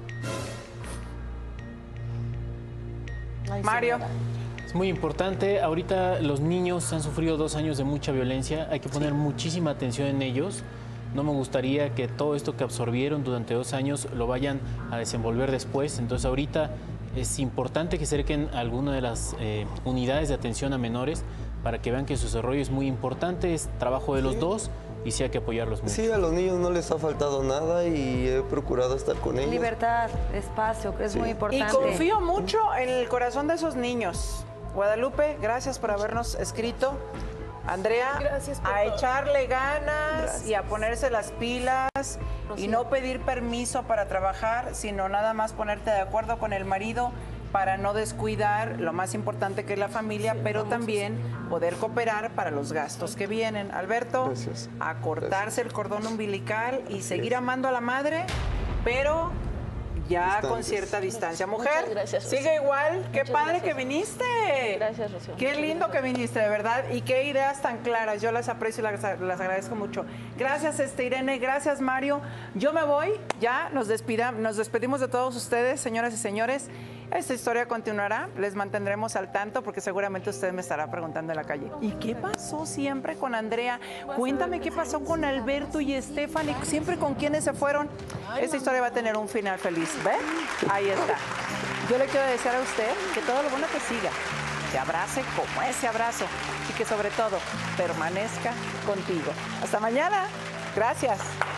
Ay, Mario. señora. Es muy importante. Ahorita los niños han sufrido dos años de mucha violencia. Hay que poner muchísima atención en ellos. No me gustaría que todo esto que absorbieron durante dos años lo vayan a desenvolver después. Entonces ahorita es importante que se acerquen a alguna de las eh, unidades de atención a menores para que vean que su desarrollo es muy importante. Es trabajo de los dos y sí hay que apoyarlos mucho. sí, a los niños no les ha faltado nada y he procurado estar con ellos. Libertad, espacio, que es Sí. muy Y importante. confío mucho en el corazón de esos niños. Guadalupe, gracias por habernos escrito. Andrea, Gracias por a todo. echarle ganas Gracias. y a ponerse las pilas y no pedir permiso para trabajar, sino nada más ponerte de acuerdo con el marido para no descuidar lo más importante que es la familia, pero también poder cooperar para los gastos que vienen. Alberto, Gracias. a cortarse el cordón umbilical y seguir amando a la madre, pero ya con Distantes. cierta distancia. Mujer, Muchas gracias, Rocío. sigue igual. Qué Muchas padre gracias. que viniste. Gracias, Rocío. Qué Muchas lindo gracias. que viniste, de verdad. Y qué ideas tan claras. Yo las aprecio y las, las agradezco mucho. Gracias, este, Irene. Gracias, Mario. Yo me voy. Ya nos, despida, nos despedimos de todos ustedes, señoras y señores. Esta historia continuará. Les mantendremos al tanto porque seguramente usted me estará preguntando en la calle. ¿Y qué pasó siempre con Andrea? Cuéntame qué pasó con Alberto y Stephanie. Siempre con quiénes se fueron. Esta historia va a tener un final feliz. ¿Ve? Ahí está. Yo le quiero desear a usted que todo lo bueno que siga, te abrace como ese abrazo y que sobre todo permanezca contigo. Hasta mañana. Gracias.